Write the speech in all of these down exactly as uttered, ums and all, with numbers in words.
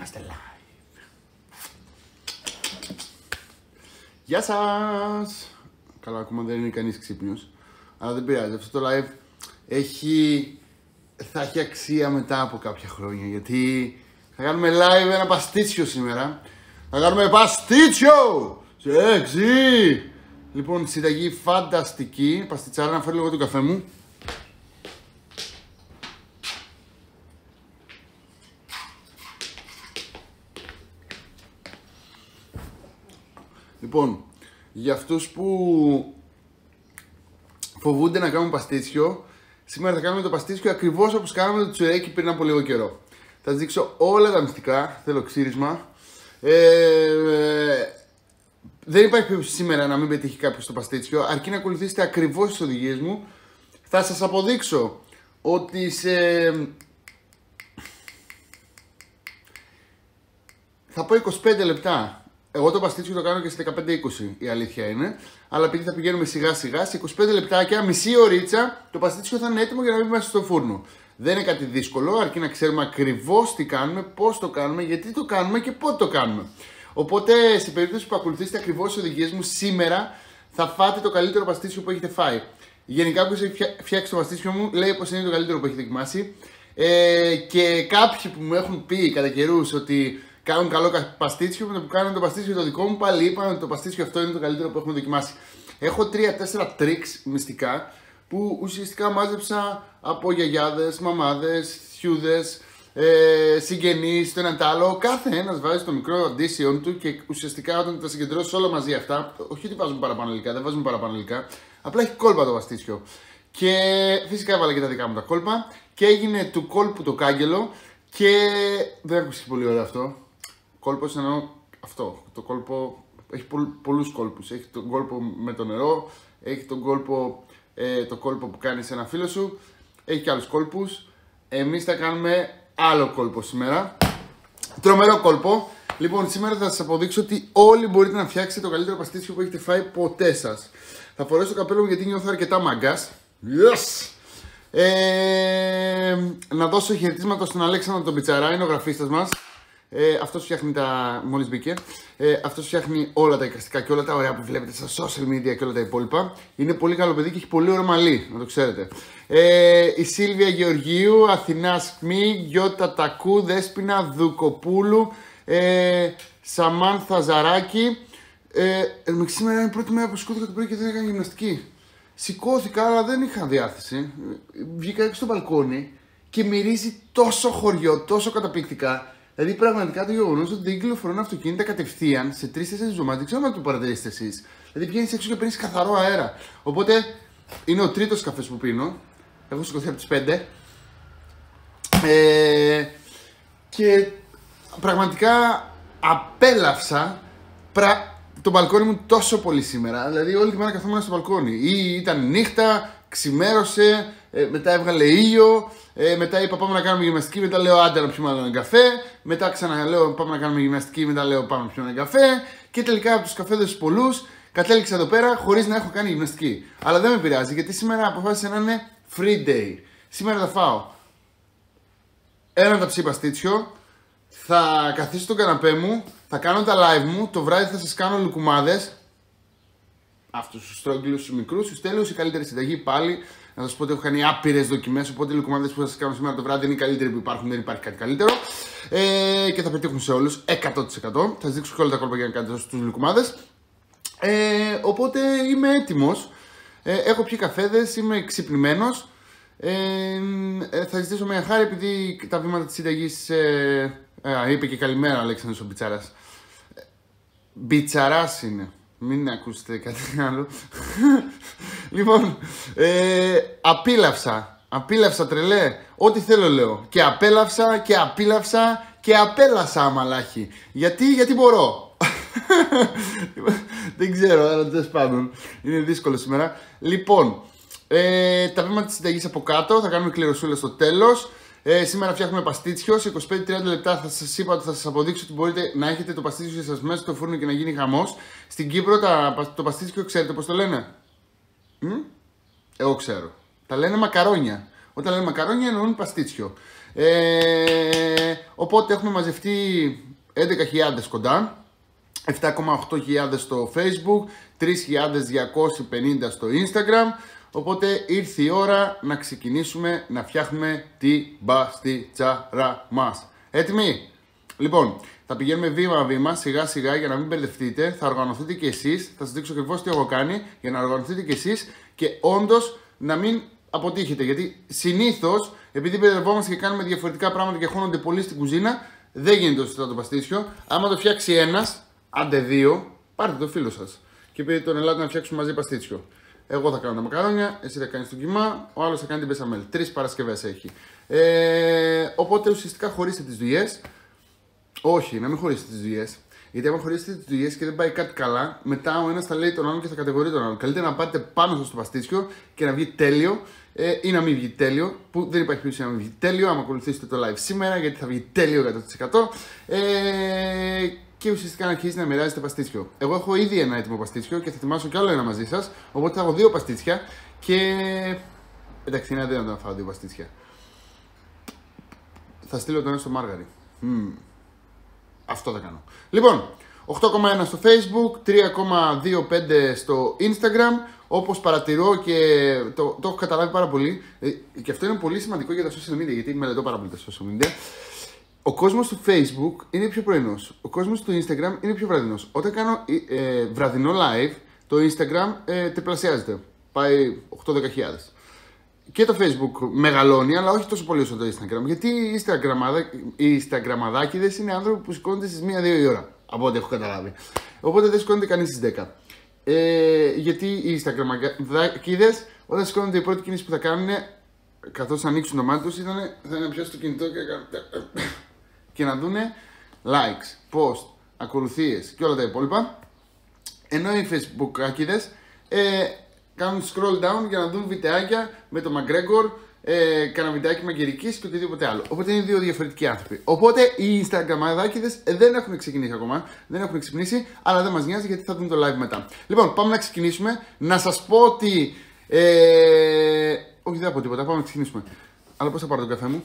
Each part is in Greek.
Είμαστε live. Γεια σας! Καλά, ακόμα δεν είναι κανείς ξύπνιος. Αλλά δεν πειράζει, αυτό το live έχει... θα έχει αξία μετά από κάποια χρόνια. Γιατί θα κάνουμε live ένα παστίτσιο σήμερα. Θα κάνουμε παστίτσιο! Σε έξι! Λοιπόν, συνταγή φανταστική. Παστιτσάρα, να φέρω λίγο τον καφέ μου. Λοιπόν, για αυτούς που φοβούνται να κάνουν παστίτσιο, σήμερα θα κάνουμε το παστίτσιο ακριβώς όπως κάναμε το τσουρέκι πριν από λίγο καιρό. Θα σας δείξω όλα τα μυστικά, θέλω ξύρισμα. Ε, δεν υπάρχει περίπτωση σήμερα να μην πετύχει κάποιος το παστίτσιο, αρκεί να ακολουθήσετε ακριβώς τις οδηγίες μου. Θα σας αποδείξω ότι σε... θα πω είκοσι πέντε λεπτά. Εγώ το παστίτσιο το κάνω και σε δεκαπέντε είκοσι, η αλήθεια είναι. Αλλά επειδή θα πηγαίνουμε σιγά σιγά, σε είκοσι πέντε λεπτάκια, μισή ωρίτσα, το παστίτσιο θα είναι έτοιμο για να μπει μέσα στο φούρνο. Δεν είναι κάτι δύσκολο, αρκεί να ξέρουμε ακριβώς τι κάνουμε, πώς το κάνουμε, γιατί το κάνουμε και πότε το κάνουμε. Οπότε, σε περίπτωση που ακολουθήσετε ακριβώς τις οδηγίες μου, σήμερα θα φάτε το καλύτερο παστίτσιο που έχετε φάει. Γενικά, όποιος έχει φτιάξει το παστίτσιο μου, λέει πως είναι το καλύτερο που έχει δοκιμάσει. Ε, και κάποιοι που μου έχουν πει κατά καιρούς ότι κάνουν καλό παστίτσιο, με το που κάνουν το παστίτσιο το δικό μου, πάλι είπαν ότι το παστίτσιο αυτό είναι το καλύτερο που έχουμε δοκιμάσει. Έχω τρία τέσσερα τρίξ μυστικά που ουσιαστικά μάζεψα από γιαγιάδες, μαμάδες, θιούδες, ε, συγγενείς, το ένα τ' άλλο. Κάθε ένας βάζει το μικρό αντίσιον του και ουσιαστικά όταν τα συγκεντρώσεις όλα μαζί αυτά, όχι ότι βάζουμε παραπάνω υλικά, δεν βάζουμε παραπάνω υλικά, απλά έχει κόλπα το παστίτσιο. Και φυσικά έβαλα και τα δικά μου τα κόλπα και έγινε του κόλπου το κάγκελο και δεν ακούστηκε πολύ ωραίο αυτό. Κόλπος εννοώ αυτό, το κόλπο έχει πολλ, πολλούς κόλπους, έχει τον κόλπο με το νερό, έχει τον κόλπο, ε, το κόλπο που κάνεις σε ένα φίλο σου, έχει και άλλους κόλπους. Εμείς θα κάνουμε άλλο κόλπο σήμερα, τρομερό κόλπο. Λοιπόν, σήμερα θα σας αποδείξω ότι όλοι μπορείτε να φτιάξετε το καλύτερο παστίτσιο που έχετε φάει ποτέ σας. Θα φορέσω το καπέλο μου γιατί νιώθω αρκετά μάγκας. Yes! Ε, να δώσω χαιρετίσματα στον Αλέξανδρο τον Πιτσαρά, είναι ο γραφίστας μας. Ε, αυτός φτιάχνει τα... μόλις μπήκε. Ε, αυτός φτιάχνει όλα τα εικαστικά και όλα τα ωραία που βλέπετε στα social media και όλα τα υπόλοιπα. Είναι πολύ καλό παιδί και έχει πολύ ωραίο μαλλί, να το ξέρετε. Ε, η Σίλβια Γεωργίου, Αθηνά Σκμή, Γιώτα Τακού, Δέσποινα Δουκοπούλου, ε, Σαμάνθα Ζαράκη. Ε, ε, σήμερα είναι η πρώτη μέρα που σηκώθηκα το πρωί και δεν έκανα γυμναστική. Σηκώθηκα, αλλά δεν είχα διάθεση. Βγήκα έξω στο μπαλκόνι και μυρίζει τόσο χωριό, τόσο καταπληκτικά. Δηλαδή, πραγματικά το γεγονός ότι δεν κυκλοφορούν αυτοκίνητα κατευθείαν σε τρεις τέσσερις εβδομάδες, δεν ξέρω αν το παρατηρήσετε εσείς. Δηλαδή, πηγαίνεις έξω και παίρνεις καθαρό αέρα. Οπότε, είναι ο τρίτος καφές που πίνω. Έχω σηκωθεί από τις πέντε. Ε, και πραγματικά απέλαυσα πρα... το μπαλκόνι μου τόσο πολύ σήμερα. Δηλαδή, όλη τη μέρα καθόμουν στο μπαλκόνι. Ή ήταν νύχτα, ξημέρωσε, ε, μετά έβγαλε ήλιο. Ε, μετά είπα πάμε να κάνουμε γυμναστική, μετά λέω άντε να πιούμε έναν καφέ. Μετά ξαναλέω πάμε να κάνουμε γυμναστική, μετά λέω πάμε να πιούμε έναν καφέ. Και τελικά από τους καφέδες τους πολλούς κατέληξα εδώ πέρα χωρίς να έχω κάνει γυμναστική. Αλλά δεν με πειράζει γιατί σήμερα αποφάσισα να είναι free day. Σήμερα θα φάω ένα ταψί παστίτσιο, θα καθίσω στον καναπέ μου, θα κάνω τα live μου, το βράδυ θα σας κάνω λουκουμάδες. Αυτούς τους στρόγγυλους, τους μικρούς, τους τέλειους, η καλύτερη συνταγή πάλι. Να σας πω ότι έχω κάνει άπειρες δοκιμές, οπότε οι λουκουμάδες που θα σας κάνω σήμερα το βράδυ είναι οι καλύτεροι που υπάρχουν, δεν υπάρχει κάτι καλύτερο. Ε, και θα πετύχουν σε όλους, εκατό τοις εκατό. Θα σας δείξω και όλα τα κόλπα για να κάνετε στους λουκουμάδες. Ε, οπότε είμαι έτοιμος. Ε, έχω πιει καφέδες, είμαι ξυπνημένος. Ε, ε, θα ζητήσω μια χάρη επειδή τα βήματα της συνταγής... Ε, ε, είπε και καλημέρα ο Αλέξανδρος ο Μπιτσαράς. Μπιτσαράς είναι. Μην ακούσετε κάτι άλλο. Λοιπόν, ε, απίλαυσα. Απίλαυσα τρελέ. Ό,τι θέλω λέω. Και απέλαυσα και απίλαυσα και απέλασα αμαλάχη. Γιατί, γιατί μπορώ. Δεν ξέρω, αλλά τέλος πάντων. Είναι δύσκολο σήμερα. Λοιπόν, ε, τα βήματα της συνταγής από κάτω. Θα κάνουμε κληροσούλα στο τέλος. Ε, σήμερα φτιάχνουμε παστίτσιο. Σε είκοσι πέντε με τριάντα λεπτά θα σας είπα ότι θα σας αποδείξω ότι μπορείτε να έχετε το παστίτσιο σας μέσα στο φούρνο και να γίνει χαμός. Στην Κύπρο τα, το παστίτσιο ξέρετε πώς το λένε? Μ? Εγώ ξέρω. Τα λένε μακαρόνια. Όταν λένε μακαρόνια εννοούν παστίτσιο. Ε, οπότε έχουμε μαζευτεί έντεκα χιλιάδες κοντά, επτά κόμμα οκτώ χιλιάδες στο Facebook, τρεις χιλιάδες διακόσιοι πενήντα στο Instagram. Οπότε ήρθε η ώρα να ξεκινήσουμε να φτιάχνουμε τη μπαστιτσάρα μας. Έτοιμοι? Λοιπόν, θα πηγαίνουμε βήμα-βήμα, σιγά-σιγά για να μην μπερδευτείτε. Θα οργανωθείτε κι εσείς. Θα σας δείξω ακριβώς τι έχω κάνει για να οργανωθείτε κι εσείς και όντως να μην αποτύχετε. Γιατί συνήθως, επειδή μπερδευόμαστε και κάνουμε διαφορετικά πράγματα και χώνονται πολύ στην κουζίνα, δεν γίνεται σωστά το παστίτσιο. Άμα το φτιάξει ένας, άντε δύο, πάρτε το φίλο σας και πείτε τον ελάτε να φτιάξουμε μαζί παστίτσιο. Εγώ θα κάνω τα μακαρόνια, εσύ θα κάνεις το κιμά, ο άλλος θα κάνει την μπεσαμέλ. Τρεις Παρασκευές έχει. Ε, οπότε ουσιαστικά χωρίστε τις δουλειές. Όχι, να μην χωρίσετε τις δουλειές. Γιατί άμα χωρίσετε τις δουλειές και δεν πάει κάτι καλά, μετά ο ένας θα λέει τον άλλον και θα κατηγορεί τον άλλον. Καλύτερα να πάτε πάνω σας στο παστίτσιο και να βγει τέλειο ε, ή να μην βγει τέλειο. Που δεν υπάρχει περίπτωση να μην βγει τέλειο. Άμα ακολουθήσετε το live σήμερα, γιατί θα βγει τέλειο εκατό τοις εκατό. Ε, και ουσιαστικά να αρχίσει να μοιράζετε παστίτσιο. Εγώ έχω ήδη ένα έτοιμο παστίτσιο και θα ετοιμάσω κι άλλο ένα μαζί σας. Οπότε θα έχω δύο παστίτσια και. Εντάξει, είναι αδύνατο να φάω δύο παστίτσια. Θα στείλω το ένα στο Μάργαρι. Mm. Αυτό θα κάνω. Λοιπόν, οκτώ κόμμα ένα στο Facebook, τρία κόμμα είκοσι πέντε στο Instagram. Όπως παρατηρώ και το, το έχω καταλάβει πάρα πολύ. Και αυτό είναι πολύ σημαντικό για τα social media, γιατί μελετώ πάρα πολύ τα social media. Ο κόσμος του Facebook είναι πιο πρωινός. Ο κόσμος του Instagram είναι πιο βραδινός. Όταν κάνω ε, βραδινό live, το Instagram ε, τριπλασιάζεται. Πάει οκτώ με δέκα χιλιάδες. Και το Facebook μεγαλώνει, αλλά όχι τόσο πολύ όσο το Instagram. Γιατί οι Instagramαδάκηδες είναι άνθρωποι που σηκώνονται στις μία δύο η ώρα. Από ό,τι έχω καταλάβει. Οπότε δεν σηκώνεται κανείς στις δέκα. Ε, γιατί οι Instagramαδάκηδες, όταν σηκώνονται, η πρώτη κίνηση που θα κάνουν, καθώς θα ανοίξουν το μάτι τους, ήταν θα είναι πιάσουν το κινητό και, και να δούνε likes, post, ακολουθίες και όλα τα υπόλοιπα. Ενώ οι Facebookάκηδες ε, κάνουν scroll down για να δουν βιντεάκια με τον McGregor, ε, κάνα βιντεάκι μαγειρικής και οτιδήποτε άλλο. Οπότε είναι δύο διαφορετικοί άνθρωποι. Οπότε οι Instagramαδάκηδες δεν έχουν ξεκινήσει ακόμα, δεν έχουν ξυπνήσει, αλλά δεν μας νοιάζει γιατί θα δουν το live μετά. Λοιπόν, πάμε να ξεκινήσουμε. Να σας πω ότι. Ε, όχι, δεν θα πω τίποτα, πάμε να ξεκινήσουμε. Αλλά πώς θα πάρω τον καφέ μου?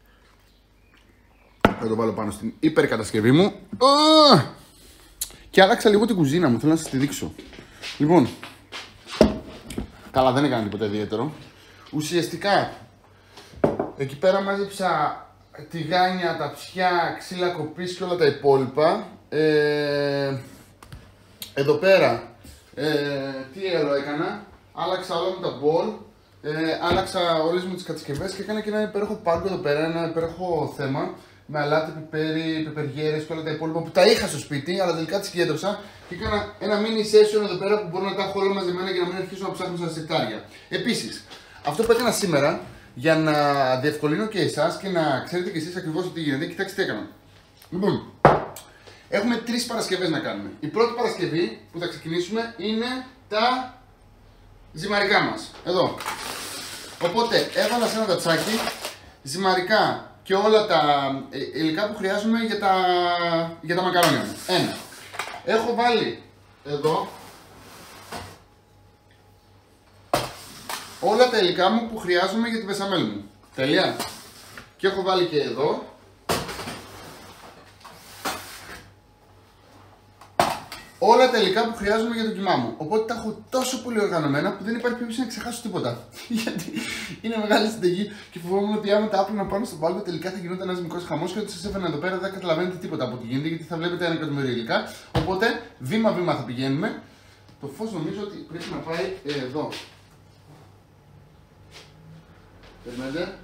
Θα το βάλω πάνω στην υπερκατασκευή μου. Oh! Και άλλαξα λίγο την κουζίνα μου, θέλω να σας τη δείξω. Λοιπόν, καλά, δεν έκανα τίποτα ιδιαίτερο. Ουσιαστικά, εκεί πέρα μάζεψα τηγάνια, ταψιά, ξύλα κοπής και όλα τα υπόλοιπα. Ε, εδώ πέρα, ε, τι άλλο έκανα? Άλλαξα όλα μου τα μπολ. Ε, άλλαξα όλες μου τις κατασκευές και έκανα και ένα υπέροχο πάγκο εδώ πέρα, ένα υπέροχο θέμα με αλάτι, πιπέρι, πιπεριέρες και όλα τα υπόλοιπα που τα είχα στο σπίτι, αλλά τελικά τις συγκέντρωσα και έκανα ένα mini session εδώ πέρα που μπορώ να τα έχω όλα μαζεμένα για να μην αρχίσω να ψάχνω στα σιτάρια. Επίσης, αυτό που έκανα σήμερα για να διευκολύνω και εσάς και να ξέρετε και εσείς ακριβώς τι γίνεται, κοιτάξτε τι έκανα. Λοιπόν, έχουμε τρεις Παρασκευές να κάνουμε. Η πρώτη Παρασκευή που θα ξεκινήσουμε είναι τα ζυμαρικά μας. Εδώ. Οπότε έβαλα σε ένα ταψάκι ζυμαρικά και όλα τα υλικά που χρειάζομαι για τα, για τα μακαρόνια μου. Ένα. Έχω βάλει εδώ όλα τα υλικά μου που χρειάζομαι για τη μπεσαμέλ μου. Τέλεια. Και έχω βάλει και εδώ όλα τα υλικά που χρειάζομαι για το κιμά μου. Οπότε τα έχω τόσο πολύ οργανωμένα που δεν υπάρχει περίπτωση να ξεχάσω τίποτα. Γιατί είναι μεγάλη συνταγή και φοβόμουν ότι άμα τα άπλωνα πάνω στον πάγκο τελικά θα γινόταν ένας μικρός χαμός και ότι σας έφερα εδώ πέρα δεν καταλαβαίνετε τίποτα από ό,τι γίνεται γιατί θα βλέπετε ένα εκατομμύριο υλικά. Οπότε βήμα-βήμα θα πηγαίνουμε. Το φως νομίζω ότι πρέπει να πάει εδώ. Περιμένετε.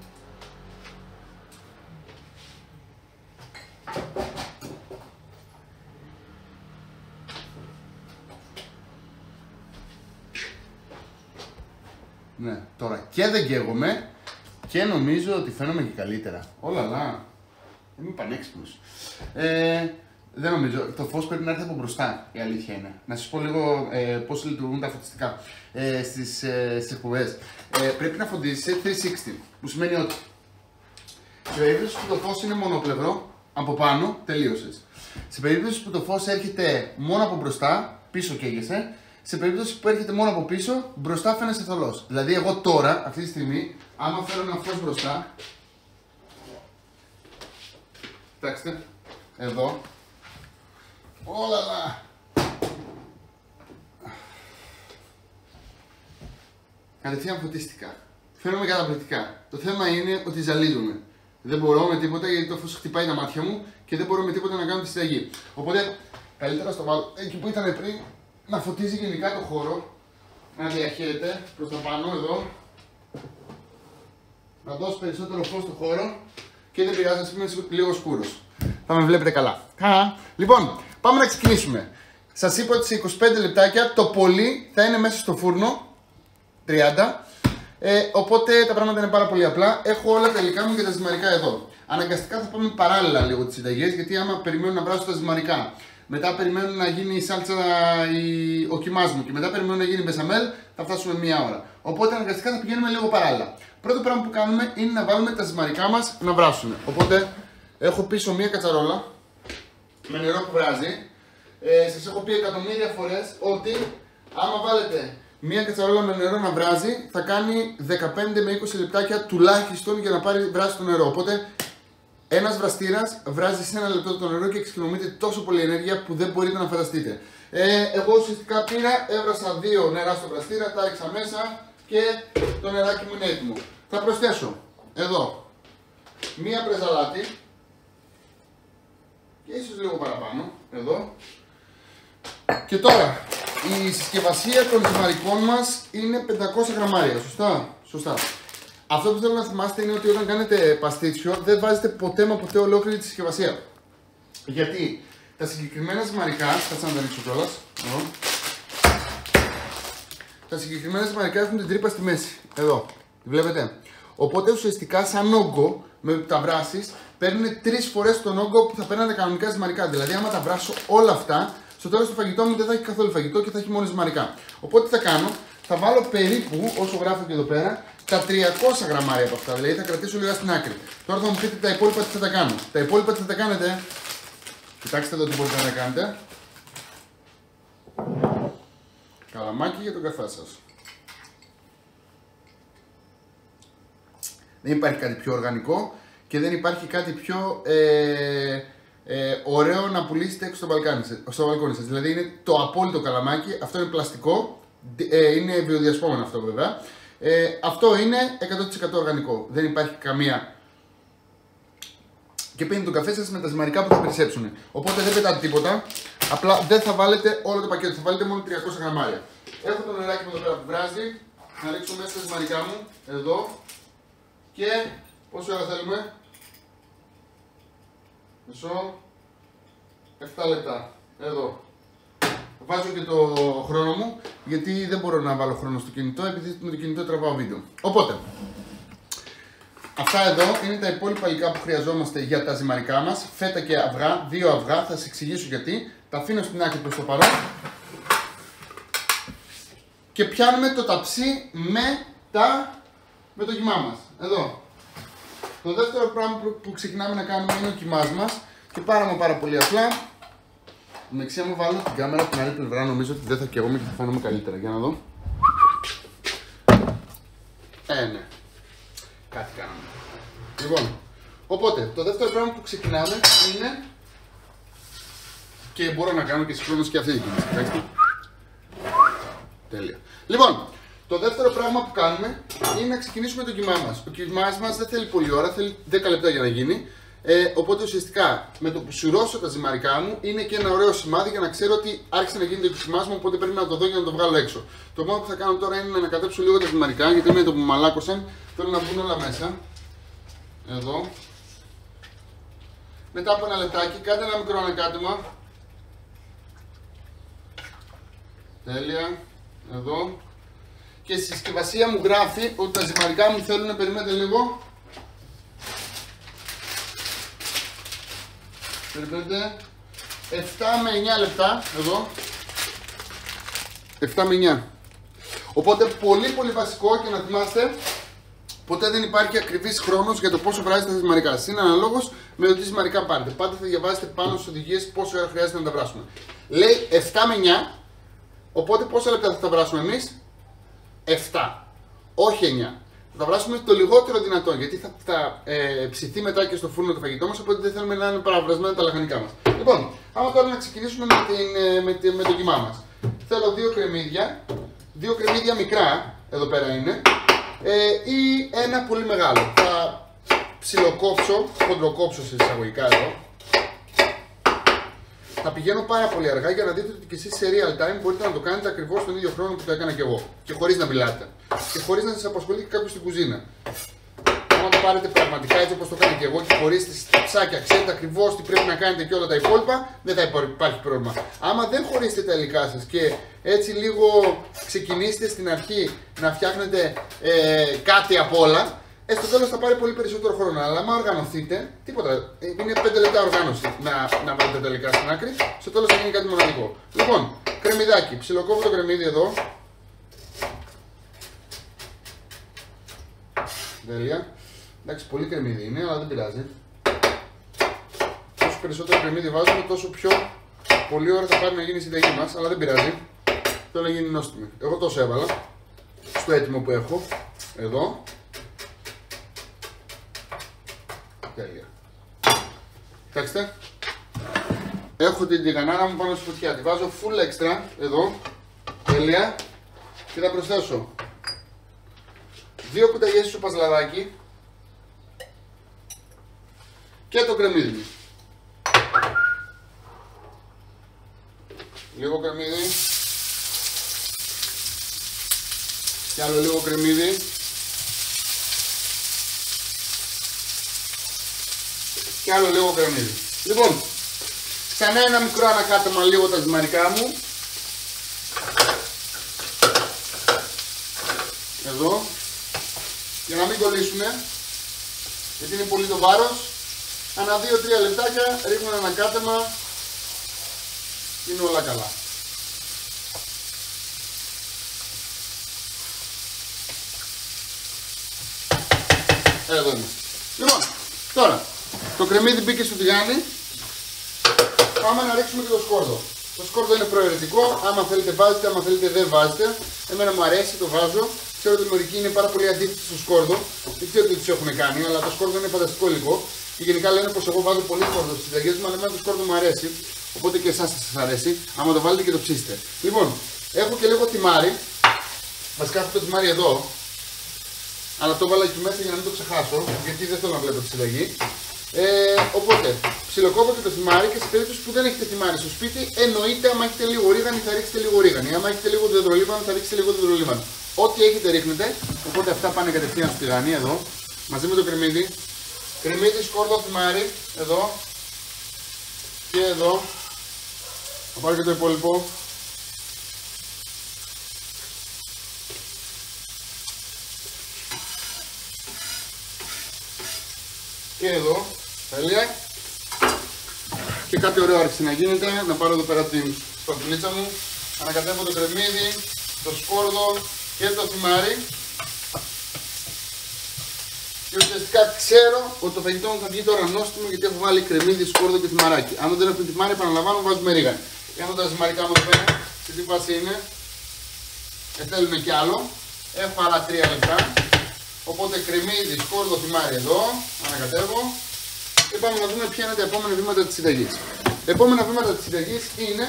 Ναι, τώρα και δεν καίγομαι και νομίζω ότι φαίνομαι και καλύτερα. Όλα λά. Είμαι πανέξυπνος. Ε, δεν νομίζω. Το φως πρέπει να έρθει από μπροστά, η αλήθεια είναι. Να σας πω λίγο ε, πώς λειτουργούν τα φωτιστικά ε, στις, ε, στις εκπομπές. Ε, πρέπει να φωτίζεις σε τριακόσια εξήντα, που σημαίνει ότι σε περίπτωση που το φως είναι μονοπλευρό, από πάνω τελείωσες. Σε περίπτωση που το φως έρχεται μόνο από μπροστά, πίσω καίγεσαι. Σε περίπτωση που έρχεται μόνο από πίσω, μπροστά φαίνεσαι θολός. Δηλαδή, εγώ τώρα, αυτή τη στιγμή, άμα φέρω ένα φως μπροστά, Κοιτάξτε, εδώ. Όλαλα. Κατευθείαν φωτίστηκα. Φαίνομαι καταπληκτικά. Το θέμα είναι ότι ζαλίζομαι. Δεν μπορώ με τίποτα γιατί το φως χτυπάει τα μάτια μου και δεν μπορώ με τίποτα να κάνω τη συνταγή. Οπότε καλύτερα στο βάλω εκεί που ήταν πριν, να φωτίζει γενικά το χώρο, να διαχέεται προς τα πάνω εδώ, να δώσει περισσότερο φως στο χώρο και δεν πειράζει να είμαι λίγο σκούρος. Θα με βλέπετε καλά. Λοιπόν, πάμε να ξεκινήσουμε. Σας είπα ότι σε είκοσι πέντε λεπτάκια το πολύ θα είναι μέσα στο φούρνο, τριάντα. Ε, οπότε τα πράγματα είναι πάρα πολύ απλά. Έχω όλα τα υλικά μου και τα ζυμαρικά εδώ. Αναγκαστικά θα πάμε παράλληλα λίγο τις συνταγές, γιατί άμα περιμένουν να βράσω τα ζυμαρικά, μετά περιμένουν να γίνει η σάλτσα, η... ο κιμάς μου και μετά περιμένουν να γίνει η μπεσαμέλ, θα φτάσουμε μία ώρα. Οπότε αναγκαστικά θα πηγαίνουμε λίγο παράλληλα. Πρώτο πράγμα που κάνουμε είναι να βάλουμε τα ζυμαρικά μας να βράσουν. Οπότε έχω πίσω μία κατσαρόλα με νερό που βράζει. Ε, σας έχω πει εκατομμύρια φορές ότι άμα βάλετε μία κατσαρόλα με νερό να βράζει, θα κάνει δεκαπέντε με είκοσι λεπτάκια τουλάχιστον για να πάρει βράσει το νερό. Οπότε ένας βραστήρας βράζει σε ένα λεπτό το νερό και εξοικονομείται τόσο πολύ ενέργεια που δεν μπορείτε να φανταστείτε. Ε, εγώ ουσιαστικά πήρα, έβρασα δύο νερά στο βραστήρα, τα έριξα μέσα και το νεράκι μου είναι έτοιμο. Θα προσθέσω εδώ μία πρεζαλάτη και ίσως λίγο παραπάνω, εδώ. Και τώρα, η συσκευασία των ζυμαρικών μας είναι πεντακόσια γραμμάρια, σωστά, σωστά. Αυτό που θέλω να θυμάστε είναι ότι όταν κάνετε παστίτσιο δεν βάζετε ποτέ μα ποτέ ολόκληρη τη συσκευασία. Γιατί τα συγκεκριμένα ζυμαρικά, θα να τα ανοίξω κιόλας, εδώ. Τα συγκεκριμένα ζυμαρικά έχουν την τρύπα στη μέση, εδώ, τη βλέπετε. Οπότε ουσιαστικά σαν όγκο, με τα βράσεις, παίρνουν τρεις φορές τον όγκο που θα παίρνανε κανονικά ζυμαρικά. Δηλαδή άμα τα βράσω όλα αυτά, στο τέλος το φαγητό μου δεν θα έχει καθόλου φαγητό και θα έχει μόνο ζυμαρικά. Οπότε τι θα κάνω, θα βάλω περίπου, όσο γράφω και εδώ πέρα, τα τριακόσια γραμμάρια από αυτά. Δηλαδή θα κρατήσω λίγα στην άκρη. Τώρα θα μου πείτε τα υπόλοιπα τι θα τα κάνω. Τα υπόλοιπα τι θα τα κάνετε. Κοιτάξτε εδώ τι μπορείτε να τα κάνετε. Καλαμάκι για τον καφέ σας. Δεν υπάρχει κάτι πιο οργανικό και δεν υπάρχει κάτι πιο ε, ε, ωραίο να πουλήσετε έξω στο μπαλκόνι, στο μπαλκόνι σας. Δηλαδή είναι το απόλυτο καλαμάκι, αυτό είναι πλαστικό, ε, είναι βιοδιασπόμενο αυτό βέβαια. Ε, αυτό είναι εκατό τοις εκατό οργανικό, δεν υπάρχει καμία. Και πίνει τον καφέ σας με τα ζυμαρικά που θα περισσέψουν. Οπότε δεν πετάτε τίποτα, απλά δεν θα βάλετε όλο το πακέτο, θα βάλετε μόνο τριακόσια γραμμάρια. Έχω το νεράκι μου εδώ πέρα που βράζει, να ρίξω μέσα τα ζυμαρικά μου, εδώ. Και πόση ώρα θέλουμε? Μισό, επτά λεπτά, εδώ. Βάζω και το χρόνο μου, γιατί δεν μπορώ να βάλω χρόνο στο κινητό, επειδή με το κινητό τραβάω βίντεο. Οπότε, αυτά εδώ είναι τα υπόλοιπα υλικά που χρειαζόμαστε για τα ζυμαρικά μας. Φέτα και αυγά, δύο αυγά, θα σας εξηγήσω γιατί. Τα αφήνω στην άκρη προς το παρόν. Και πιάνουμε το ταψί με, τα... με το κιμά μας. Εδώ. Το δεύτερο πράγμα που ξεκινάμε να κάνουμε είναι ο κιμάς μας. Και πάρα μα πάρα πολύ απλά. Δεξιά μου βάλω την κάμερα από την άλλη πλευρά, νομίζω ότι δεν θα καίγομαι και θα φαίνομαι καλύτερα. Για να δω. Ε, ναι. Κάτι κάναμε. Λοιπόν, οπότε το δεύτερο πράγμα που ξεκινάμε είναι. Και μπορώ να κάνω και συγχρόνως και αυτή την κίνηση. Τέλεια. Λοιπόν, το δεύτερο πράγμα που κάνουμε είναι να ξεκινήσουμε το κιμά μας. Ο κιμάς μας δεν θέλει πολλή ώρα, θέλει δέκα λεπτά για να γίνει. Ε, οπότε ουσιαστικά με το που σουρώσω τα ζυμαρικά μου είναι και ένα ωραίο σημάδι για να ξέρω ότι άρχισε να γίνεται το κιμάς μου. Οπότε πρέπει να το δω για να το βγάλω έξω. Το μόνο που θα κάνω τώρα είναι να ανακατέψω λίγο τα ζυμαρικά, γιατί με το που μαλάκωσαν θέλω να μπουν όλα μέσα. Εδώ. Μετά από ένα λεπτάκι, κάντε ένα μικρό ανακάτεμα. Τέλεια. Εδώ. Και στη συσκευασία μου γράφει ότι τα ζυμαρικά μου θέλουν, περιμένετε λίγο. Περιμένετε. επτά με εννιά λεπτά, εδώ. επτά με εννιά. Οπότε πολύ πολύ βασικό και να θυμάστε, ποτέ δεν υπάρχει ακριβής χρόνος για το πόσο βράζετε τα ζυμαρικά σας. Είναι αναλόγως με το τι ζυμαρικά πάρετε. Πάντα θα διαβάζετε πάνω στις οδηγίες πόσο ώρα χρειάζεται να τα βράσουμε. Λέει επτά με εννιά, οπότε πόσα λεπτά θα τα βράσουμε εμείς? επτά, όχι εννιά. Θα βράσουμε το λιγότερο δυνατό, γιατί θα, θα ε, ψηθεί μετά και στο φούρνο το φαγητό μας, οπότε δεν θέλουμε να είναι παραβρασμένα τα λαχανικά μας. Λοιπόν, άμα τώρα να ξεκινήσουμε με, την, με, με, με το κιμά μας. Θέλω δύο κρεμμύδια, δύο κρεμμύδια μικρά, εδώ πέρα είναι, ε, ή ένα πολύ μεγάλο. Θα ψιλοκόψω, χοντροκόψω σε εισαγωγικά εδώ. Θα πηγαίνω πάρα πολύ αργά για να δείτε ότι και εσείς σε real time μπορείτε να το κάνετε ακριβώς τον ίδιο χρόνο που το έκανα και εγώ. Και χωρίς να μιλάτε. Και χωρίς να σας απασχολεί και κάποιος στην κουζίνα. Αν το πάρετε πραγματικά έτσι όπως το έκανα και εγώ και χωρίς τα ψάκια, ξέρετε ακριβώς τι πρέπει να κάνετε και όλα τα υπόλοιπα, δεν θα υπάρχει πρόβλημα. Άμα δεν χωρίσετε τα υλικά σας και έτσι λίγο ξεκινήσετε στην αρχή να φτιάχνετε ε, κάτι απ' όλα, Ε, στο τέλος θα πάρει πολύ περισσότερο χρόνο, αλλά άμα οργανωθείτε, τίποτα. Είναι πέντε λεπτά οργάνωση να, να βάλετε τα υλικά στην άκρη. Στο τέλος θα γίνει κάτι μοναδικό. Λοιπόν, κρεμμυδάκι. Ψιλοκόβω το κρεμμύδι εδώ. Τέλεια. Εντάξει, πολύ κρεμμύδι είναι, αλλά δεν πειράζει. Όσο περισσότερο κρεμμύδι βάζουμε, τόσο πιο πολύ ώρα θα πάρει να γίνει η συνταγή μας, αλλά δεν πειράζει. Θέλω να γίνει νόστιμη. Εγώ τόσο έβαλα στο έτοιμο που έχω. Εδώ. Τέλεια. Κοιτάξτε. Έχω την τηγανάρα μου πάνω στη φωτιά. Τη βάζω full extra εδώ. Τέλεια. Και θα προσθέσω δύο κουταλιές σουπασλαδάκι και το κρεμμύδι μου. Λίγο κρεμμύδι. Και άλλο λίγο κρεμμύδι. Και άλλο λίγο κρεμμύδι. Λοιπόν, ξανά ένα μικρό ανακάτεμα λίγο τα ζυμαρικά μου. Εδώ. Για να μην κολλήσουνε, γιατί είναι πολύ το βάρος. Ανά δύο τρία λεπτάκια ρίχνω ένα ανακάτεμα και είναι όλα καλά. Εδώ είναι. Λοιπόν, τώρα το κρεμμύδι μπήκε στο τηγάνι. Πάμε να ρίξουμε και το σκόρδο. Το σκόρδο είναι προαιρετικό. Άμα θέλετε βάζετε, άμα θέλετε δεν βάζετε. Εμένα μου αρέσει, το βάζω. Ξέρω ότι οι μερικοί είναι πάρα πολύ αντίθετοι στο σκόρδο. Δεν ξέρω τι τους έχουν κάνει, αλλά το σκόρδο είναι φανταστικό υλικό. Και γενικά λένε πως εγώ βάζω πολύ σκόρδο στις συνταγές μου, αλλά εμένα το σκόρδο μου αρέσει. Οπότε και εσάς θα σας αρέσει. Άμα το βάλετε και το ψήσετε. Λοιπόν, έχω και λίγο τιμάρι. Βασικά αυτό το τιμάρι εδώ. Αλλά το βάλα εκεί μέσα για να μην το ξεχάσω, γιατί δεν θέλω να βλέπω τη συνταγή. Ε, οπότε, ψιλοκόβω και το θυμάρι και σε περίπτωση που δεν έχετε θυμάρι στο σπίτι, εννοείται άμα έχετε λίγο ρίγανη θα ρίξετε λίγο ρίγανη. Άμα έχετε λίγο δεντρολίβανο θα ρίξετε λίγο δεντρολίβανο. Ό,τι έχετε ρίχνετε, οπότε αυτά πάνε κατευθείαν στο τηγάνι εδώ, μαζί με το κρεμμύδι. Κρεμμύδι, σκόρδο, θυμάρι, εδώ και εδώ. Θα πάρω και το υπόλοιπο. Και εδώ, τέλεια. Και κάτι ωραίο άρχισε να γίνεται. Να πάρω εδώ πέρα την σπατουλίτσα μου. Ανακατεύω το κρεμμύδι, το σκόρδο και το θυμάρι. Και ουσιαστικά ξέρω ότι το φαγητό μου θα βγει τώρα νόστιμο, γιατί έχω βάλει κρεμμύδι, σκόρδο και θυμαράκι. Αν δεν έχω θυμάρι, επαναλαμβάνω, βάζουμε ρίγανη. Για να δω τα ζυμαρικά μου εδώ πέρα, σε τι φάση είναι. Ε, θέλουμε κι άλλο. Έχω άλλα τρία λεπτά. Οπότε κρεμμύδι, σκόρδο, θυμάρι εδώ, ανακατεύω και πάμε να δούμε ποια είναι τα επόμενα βήματα της συνταγής. Τα επόμενα βήματα της συνταγής είναι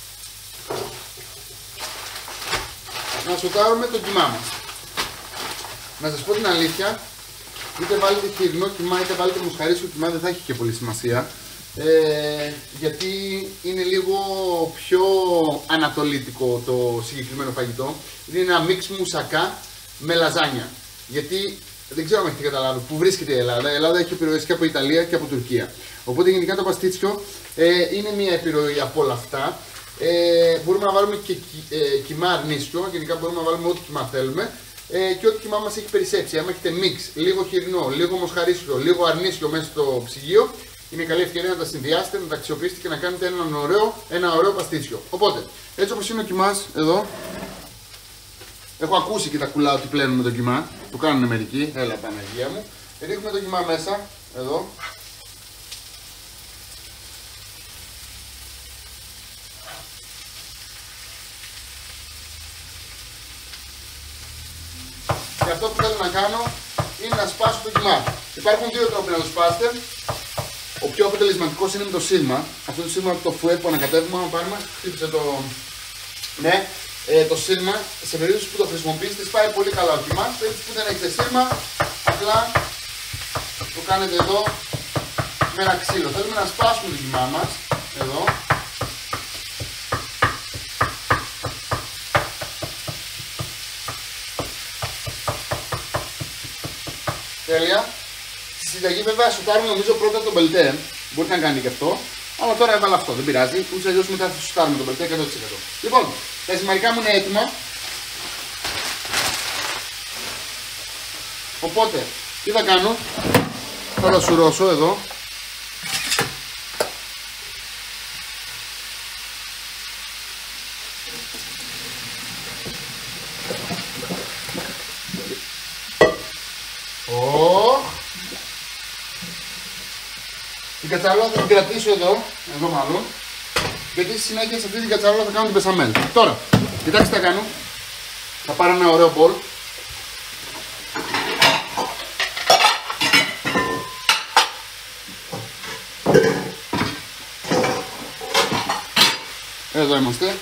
να σοτάρουμε το κιμά μας. Να σας πω την αλήθεια, είτε βάλετε χοιρινό κιμά είτε βάλετε μοσχαρίσιο κιμά δεν θα έχει και πολύ σημασία. Ε, γιατί είναι λίγο πιο ανατολίτικο το συγκεκριμένο φαγητό. Είναι ένα μίξ μουσακά με λαζάνια. Γιατί δεν ξέρω αν έχετε καταλάβει που βρίσκεται η Ελλάδα. Η Ελλάδα έχει επιρροές και από Ιταλία και από Τουρκία. Οπότε γενικά το παστίτσιο ε, είναι μια επιρροή από όλα αυτά. Ε, μπορούμε να βάλουμε και ε, κιμά αρνίσιο. Γενικά μπορούμε να βάλουμε ό,τι κιμά θέλουμε. Ε, και ό,τι κιμά μας έχει περισσέψει. Αν έχετε μίξ, λίγο χοιρινό, λίγο μοσχαρίσιο, λίγο αρνίσιο μέσα στο ψυγείο, είναι καλή ευκαιρία να τα συνδυάσετε, να τα αξιοποιήσετε και να κάνετε ένα ωραίο, ένα ωραίο παστίτσιο. Οπότε, έτσι όπως είναι ο κιμάς εδώ. Έχω ακούσει και τα κουλά ότι πλένουν με το κιμά. Το κάνουν μερικοί. Έλα Παναγία μου. Ρίχνουμε το κιμά μέσα. Εδώ. Και αυτό που θέλω να κάνω να σπάσω το κιμά. Υπάρχουν δύο τρόποι να το σπάσετε. Ο πιο αποτελεσματικός είναι με το σύρμα. Αυτό το σύρμα το φουέτ που ανακατεύουμε, αν πάρουμε, χτύπησε το. Ναι, ε, το σύρμα σε περίπτωση που το χρησιμοποιήσετε σπάει πολύ καλά ο κιμάς. Σε περίπτωση που δεν έχετε σύρμα, απλά το κάνετε εδώ με ένα ξύλο. Θέλουμε να σπάσουμε το κιμά μας. Εδώ. Τέλεια. Στη συνταγή βέβαια σουτάρουμε νομίζω πρώτα τον μπελτέ. Μπορείτε να κάνετε και αυτό. Αλλά τώρα έβαλα αυτό, δεν πειράζει. Ούτως αλλιώς μετά θα σουτάρουμε τον μπελτέ εκατό τοις εκατό. Λοιπόν, τα ζυμαρικά μου είναι έτοιμα. Οπότε, τι θα κάνω. Θα τα σουρώσω εδώ. Την κατσαρόλα θα την κρατήσω εδώ, εδώ μάλλον, γιατί στη συνέχεια σε αυτή την κατσαρόλα θα κάνω την μπεσαμέλ. Τώρα, κοιτάξτε τι θα κάνω. Θα πάρω ένα ωραίο μπολ. Εδώ είμαστε.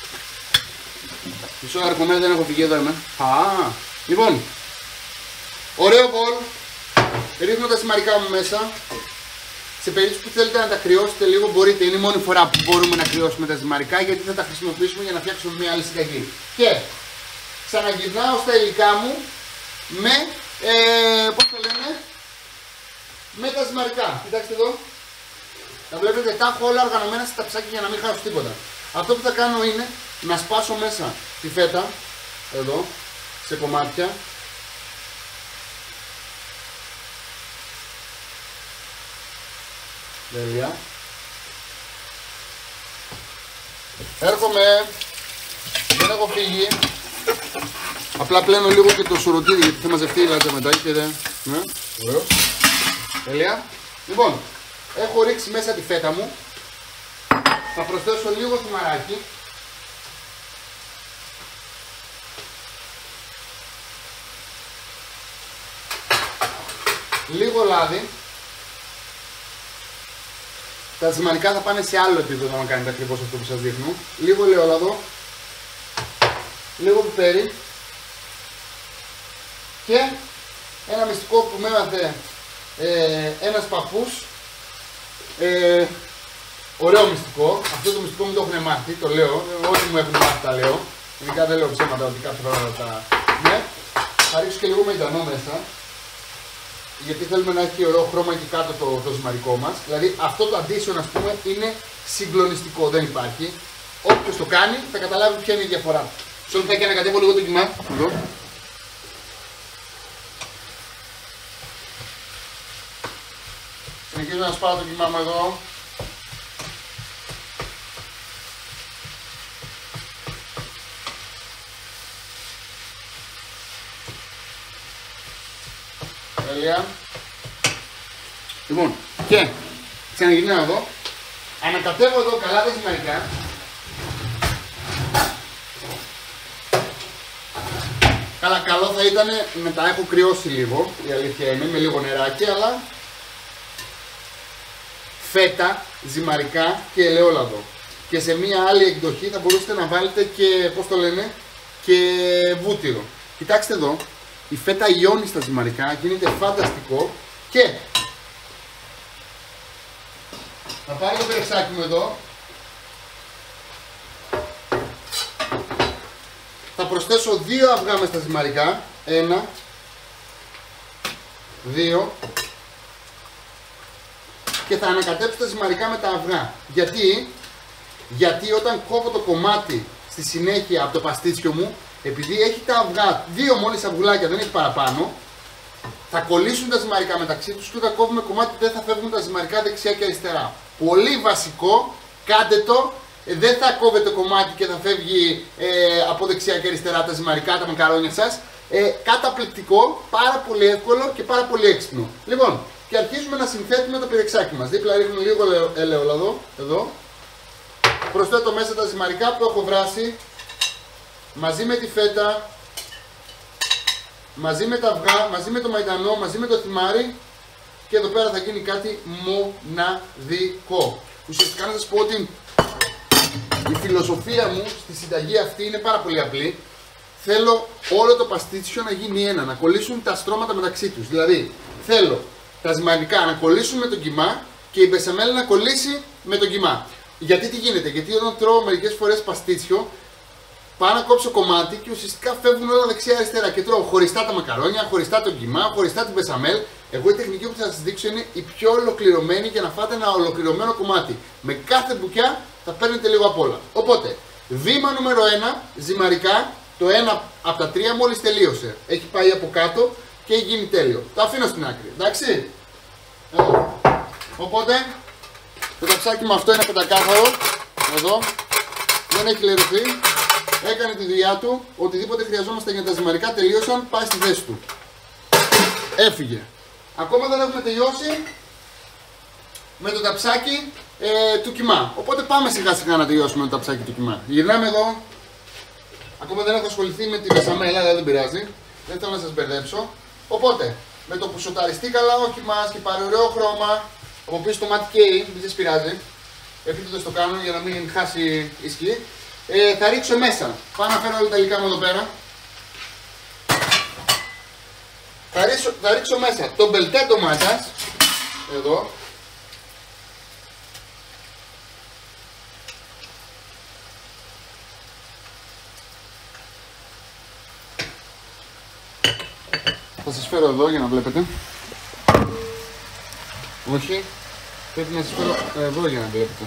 Μισό αρκωμένο, δεν έχω φυγεί, εδώ είμαι. Α, λοιπόν, ωραίο μπολ. Ρίχνω τα ζυμαρικά μου μέσα. Σε περίπτωση που θέλετε να τα κρυώσετε λίγο, μπορείτε. Είναι η μόνη φορά που μπορούμε να κρυώσουμε τα ζυμαρικά, γιατί θα τα χρησιμοποιήσουμε για να φτιάξουμε μια άλλη συνταγή. Και ξαναγυρνάω στα υλικά μου με, ε, πώς το λένε, με τα ζυμαρικά. Κοιτάξτε εδώ. Τα βλέπετε, τα έχω όλα οργανωμένα στα ψάκια για να μην χάσω τίποτα. Αυτό που θα κάνω είναι να σπάσω μέσα τη φέτα, εδώ, σε κομμάτια. Τέλεια. Έρχομαι, δεν έχω φύγει. Απλά πλένω λίγο και το σουρωτήρι γιατί θα μαζευτεί η λάτσα μετά και δεν. Ναι, ωραίος. Τέλεια. Λοιπόν, έχω ρίξει μέσα τη φέτα μου. Θα προσθέσω λίγο θυμαράκι. Λίγο λάδι. Τα ζυμαρικά θα πάνε σε άλλο επίπεδο να κάνετε ακριβώς αυτό που σας δείχνω. Λίγο ελαιόλαδο, λίγο πιπέρι και ένα μυστικό που με έμαθε ε, ένας παππούς. Ε, ωραίο μυστικό. Αυτό το μυστικό μου το έχουν μάθει, το λέω. Ό,τι μου έχουν μάθει τα λέω. Ειδικά δεν λέω ψέματα ότι κάποια πράγματα τα. Ναι. Θα ρίξω και λίγο μετανό μέσα. Γιατί θέλουμε να έχει ωραίο χρώμα και κάτω το, το ζυμαρικό μας. Δηλαδή αυτό το addition, ας πούμε, είναι συγκλονιστικό, δεν υπάρχει. Όποιος το κάνει θα καταλάβει ποια είναι η διαφορά. Σε όλη και ανακατεύω λίγο το κιμά. Εδώ. Συνεχίζω να σπάω το κιμά μου εδώ. Τέλεια. Λοιπόν, και ξαναγυρνάω εδώ. Ανακατεύω εδώ καλά τα ζυμαρικά. Καλά, καλό θα ήταν να τα έχω κρυώσει λίγο, η αλήθεια είναι, με λίγο νεράκι, αλλά φέτα, ζυμαρικά και ελαιόλαδο. Και σε μία άλλη εκδοχή θα μπορούσατε να βάλετε και, πώς το λένε, και βούτυρο. Κοιτάξτε εδώ. Η φέτα ιώνει στα ζυμαρικά, γίνεται φανταστικό και θα πάρω το περεξάκι μου εδώ, θα προσθέσω δύο αυγά μες στα ζυμαρικά, ένα, δύο και θα ανακατέψω τα ζυμαρικά με τα αυγά. Γιατί, γιατί όταν κόβω το κομμάτι στη συνέχεια από το παστίτσιο μου, επειδή έχει τα αυγά, δύο μόλις αυγουλάκια, δεν έχει παραπάνω, θα κολλήσουν τα ζυμαρικά μεταξύ τους και όταν κόβουμε κομμάτι δεν θα φεύγουν τα ζυμαρικά δεξιά και αριστερά. Πολύ βασικό, κάντε το, δεν θα κόβετε κομμάτι και θα φεύγει ε, από δεξιά και αριστερά τα ζυμαρικά, τα μακαρόνια σας. Ε, καταπληκτικό, πάρα πολύ εύκολο και πάρα πολύ έξυπνο. Λοιπόν, και αρχίζουμε να συνθέτουμε το πυρεξάκι μας. Δίπλα ρίχνουμε λίγο ελαιόλαδο, εδώ. Προσθέτω μέσα τα ζυμαρικά που έχω βράσει. Μαζί με τη φέτα μαζί με τα αυγά, μαζί με το μαϊντανό, μαζί με το θυμάρι και εδώ πέρα θα γίνει κάτι μοναδικό. Ουσιαστικά να σας πω ότι η φιλοσοφία μου στη συνταγή αυτή είναι πάρα πολύ απλή. Θέλω όλο το παστίτσιο να γίνει ένα, να κολλήσουν τα στρώματα μεταξύ τους. Δηλαδή, θέλω τα ζυμαρικά να κολλήσουν με τον κιμά και η μπεσαμέλ να κολλήσει με τον κιμά. Γιατί τι γίνεται, γιατί όταν τρώω μερικές φορές παστίτσιο, πάω να κόψω κομμάτι και ουσιαστικά φεύγουν όλα δεξιά-αριστερά και τρώω χωριστά τα μακαρόνια, χωριστά τον κιμά, χωριστά την μπεσαμέλ. Εγώ η τεχνική που θα σας δείξω είναι η πιο ολοκληρωμένη για να φάτε ένα ολοκληρωμένο κομμάτι. Με κάθε μπουκιά θα παίρνετε λίγο απ' όλα. Οπότε, βήμα νούμερο ένα, ζυμαρικά. Το ένα από τα τρία μόλις τελείωσε. Έχει πάει από κάτω και έχει γίνει τέλειο. Το αφήνω στην άκρη, εντάξει. Εδώ. Οπότε, το ταψάκι με αυτό είναι πεντακάθαρο. Εδώ. Δεν έχει λερωθεί. Έκανε τη δουλειά του. Οτιδήποτε χρειαζόμαστε για τα ζυμαρικά τελείωσαν. Πάει στη θέση του. Έφυγε. Ακόμα δεν έχουμε τελειώσει με το ταψάκι ε, του κιμά. Οπότε πάμε σιγά σιγά να τελειώσουμε το ταψάκι του κιμά. Γυρνάμε εδώ. Ακόμα δεν έχω ασχοληθεί με την μπεσαμέλα, αλλά δεν πειράζει. Δεν θέλω να σας μπερδέψω. Οπότε, με το που σοταριστεί καλά ο κιμάς και πάρει ωραίο χρώμα, από πίσω το μάτι καίει, δεν σας πειράζει. Επίτηδες το κάνω για να μην χάσει ισχύ. Ε, θα ρίξω μέσα. Πάω να φέρω όλα τα υλικά μου εδώ πέρα. Θα ρίξω, θα ρίξω μέσα το μπελτέ ντομάτας. Εδώ. Θα σας φέρω εδώ για να βλέπετε. Όχι. Πρέπει να σας φέρω εδώ για να βλέπετε.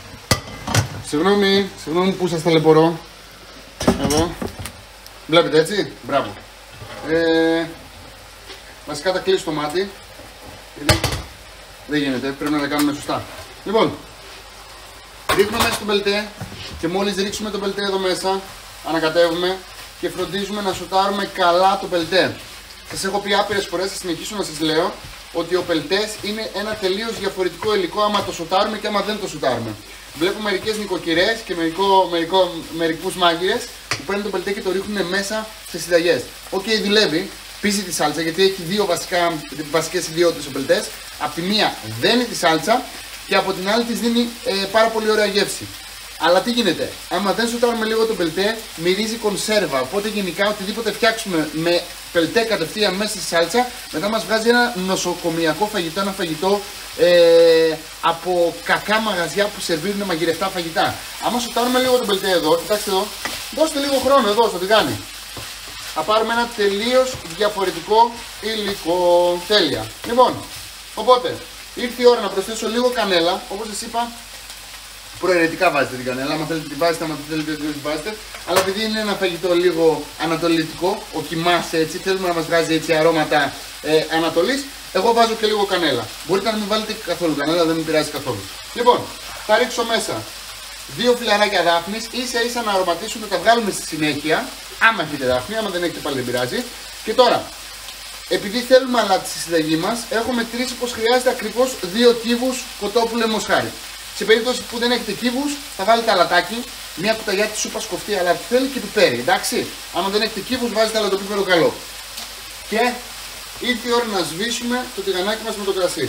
Συγγνώμη, συγγνώμη που σας ταλαιπωρώ. Εδώ. Βλέπετε έτσι. Μπράβο. Ε, βασικά θα κλείσω το μάτι. Γιατί δεν γίνεται, πρέπει να τα κάνουμε σωστά. Λοιπόν, ρίχνουμε μέσα το μπελτέ και μόλις ρίξουμε το μπελτέ εδώ μέσα, ανακατεύουμε και φροντίζουμε να σοτάρουμε καλά το μπελτέ. Σας έχω πει άπειρες φορές, θα συνεχίσω να σας λέω ότι ο πελτές είναι ένα τελείως διαφορετικό υλικό άμα το σοτάρουμε και άμα δεν το σοτάρουμε. Βλέπω μερικές νοικοκυρές και μερικό, μερικό, μερικούς μάγειρες που παίρνουν το πελτέ και το ρίχνουν μέσα σε συνταγές. Οκ, okay, δουλεύει, πίζει τη σάλτσα γιατί έχει δύο βασικά, βασικές ιδιότητες ο πελτές. Απ' τη μία δένει τη σάλτσα και από την άλλη της δίνει ε, πάρα πολύ ωραία γεύση. Αλλά τι γίνεται, άμα δεν σοτάρουμε λίγο το πελτέ, μυρίζει κονσέρβα. Οπότε γενικά οτιδήποτε φτιάξουμε με πελτέ κατευθείαν μέσα στη σάλτσα, μετά μας βγάζει ένα νοσοκομιακό φαγητό, ένα φαγητό ε, από κακά μαγαζιά που σερβίρουν μαγειρευτά φαγητά. Άμα σοτάρουμε λίγο το πελτέ εδώ, κοιτάξτε εδώ, δώστε λίγο χρόνο εδώ στο τηγάνι. Θα πάρουμε ένα τελείως διαφορετικό υλικό. Τέλεια. Λοιπόν, οπότε ήρθε η ώρα να προσθέσω λίγο κανέλα, όπως σας είπα. Προαιρετικά βάζετε την κανέλα, άμα θέλετε την βάζετε, άμα δεν θέλετε δεν την βάζετε. Αλλά επειδή είναι ένα φαγητό λίγο ανατολικό, ο κιμάς έτσι, θέλουμε να μας βγάζει έτσι αρώματα ε, Ανατολής, εγώ βάζω και λίγο κανέλα. Μπορείτε να μην βάλετε καθόλου κανέλα, δεν με πειράζει καθόλου. Λοιπόν, θα ρίξω μέσα δύο φιλαράκια δάφνης, ίσα ίσα να αρωματίσουμε, τα βγάλουμε στη συνέχεια. Άμα έχετε δάφνη, άμα δεν έχετε πάλι δεν πειράζει. Και τώρα, επειδή θέλουμε αλάτι στη συνταγή μας, έχω μετρήσει πως χρειάζεται ακριβώς δύο κύβους κοτόπουλο μοσχάρι. Σε περίπτωση που δεν έχετε κύβους, θα βάλετε αλατάκι, μια κουταλιά τη σούπα κοφτή αλάτι θέλει και πιπέρι, εντάξει. Αν δεν έχετε κύβους, βάζετε αλατοπίπερο καλό. Και ήρθε η ώρα να σβήσουμε το τηγανάκι μας με το κρασί.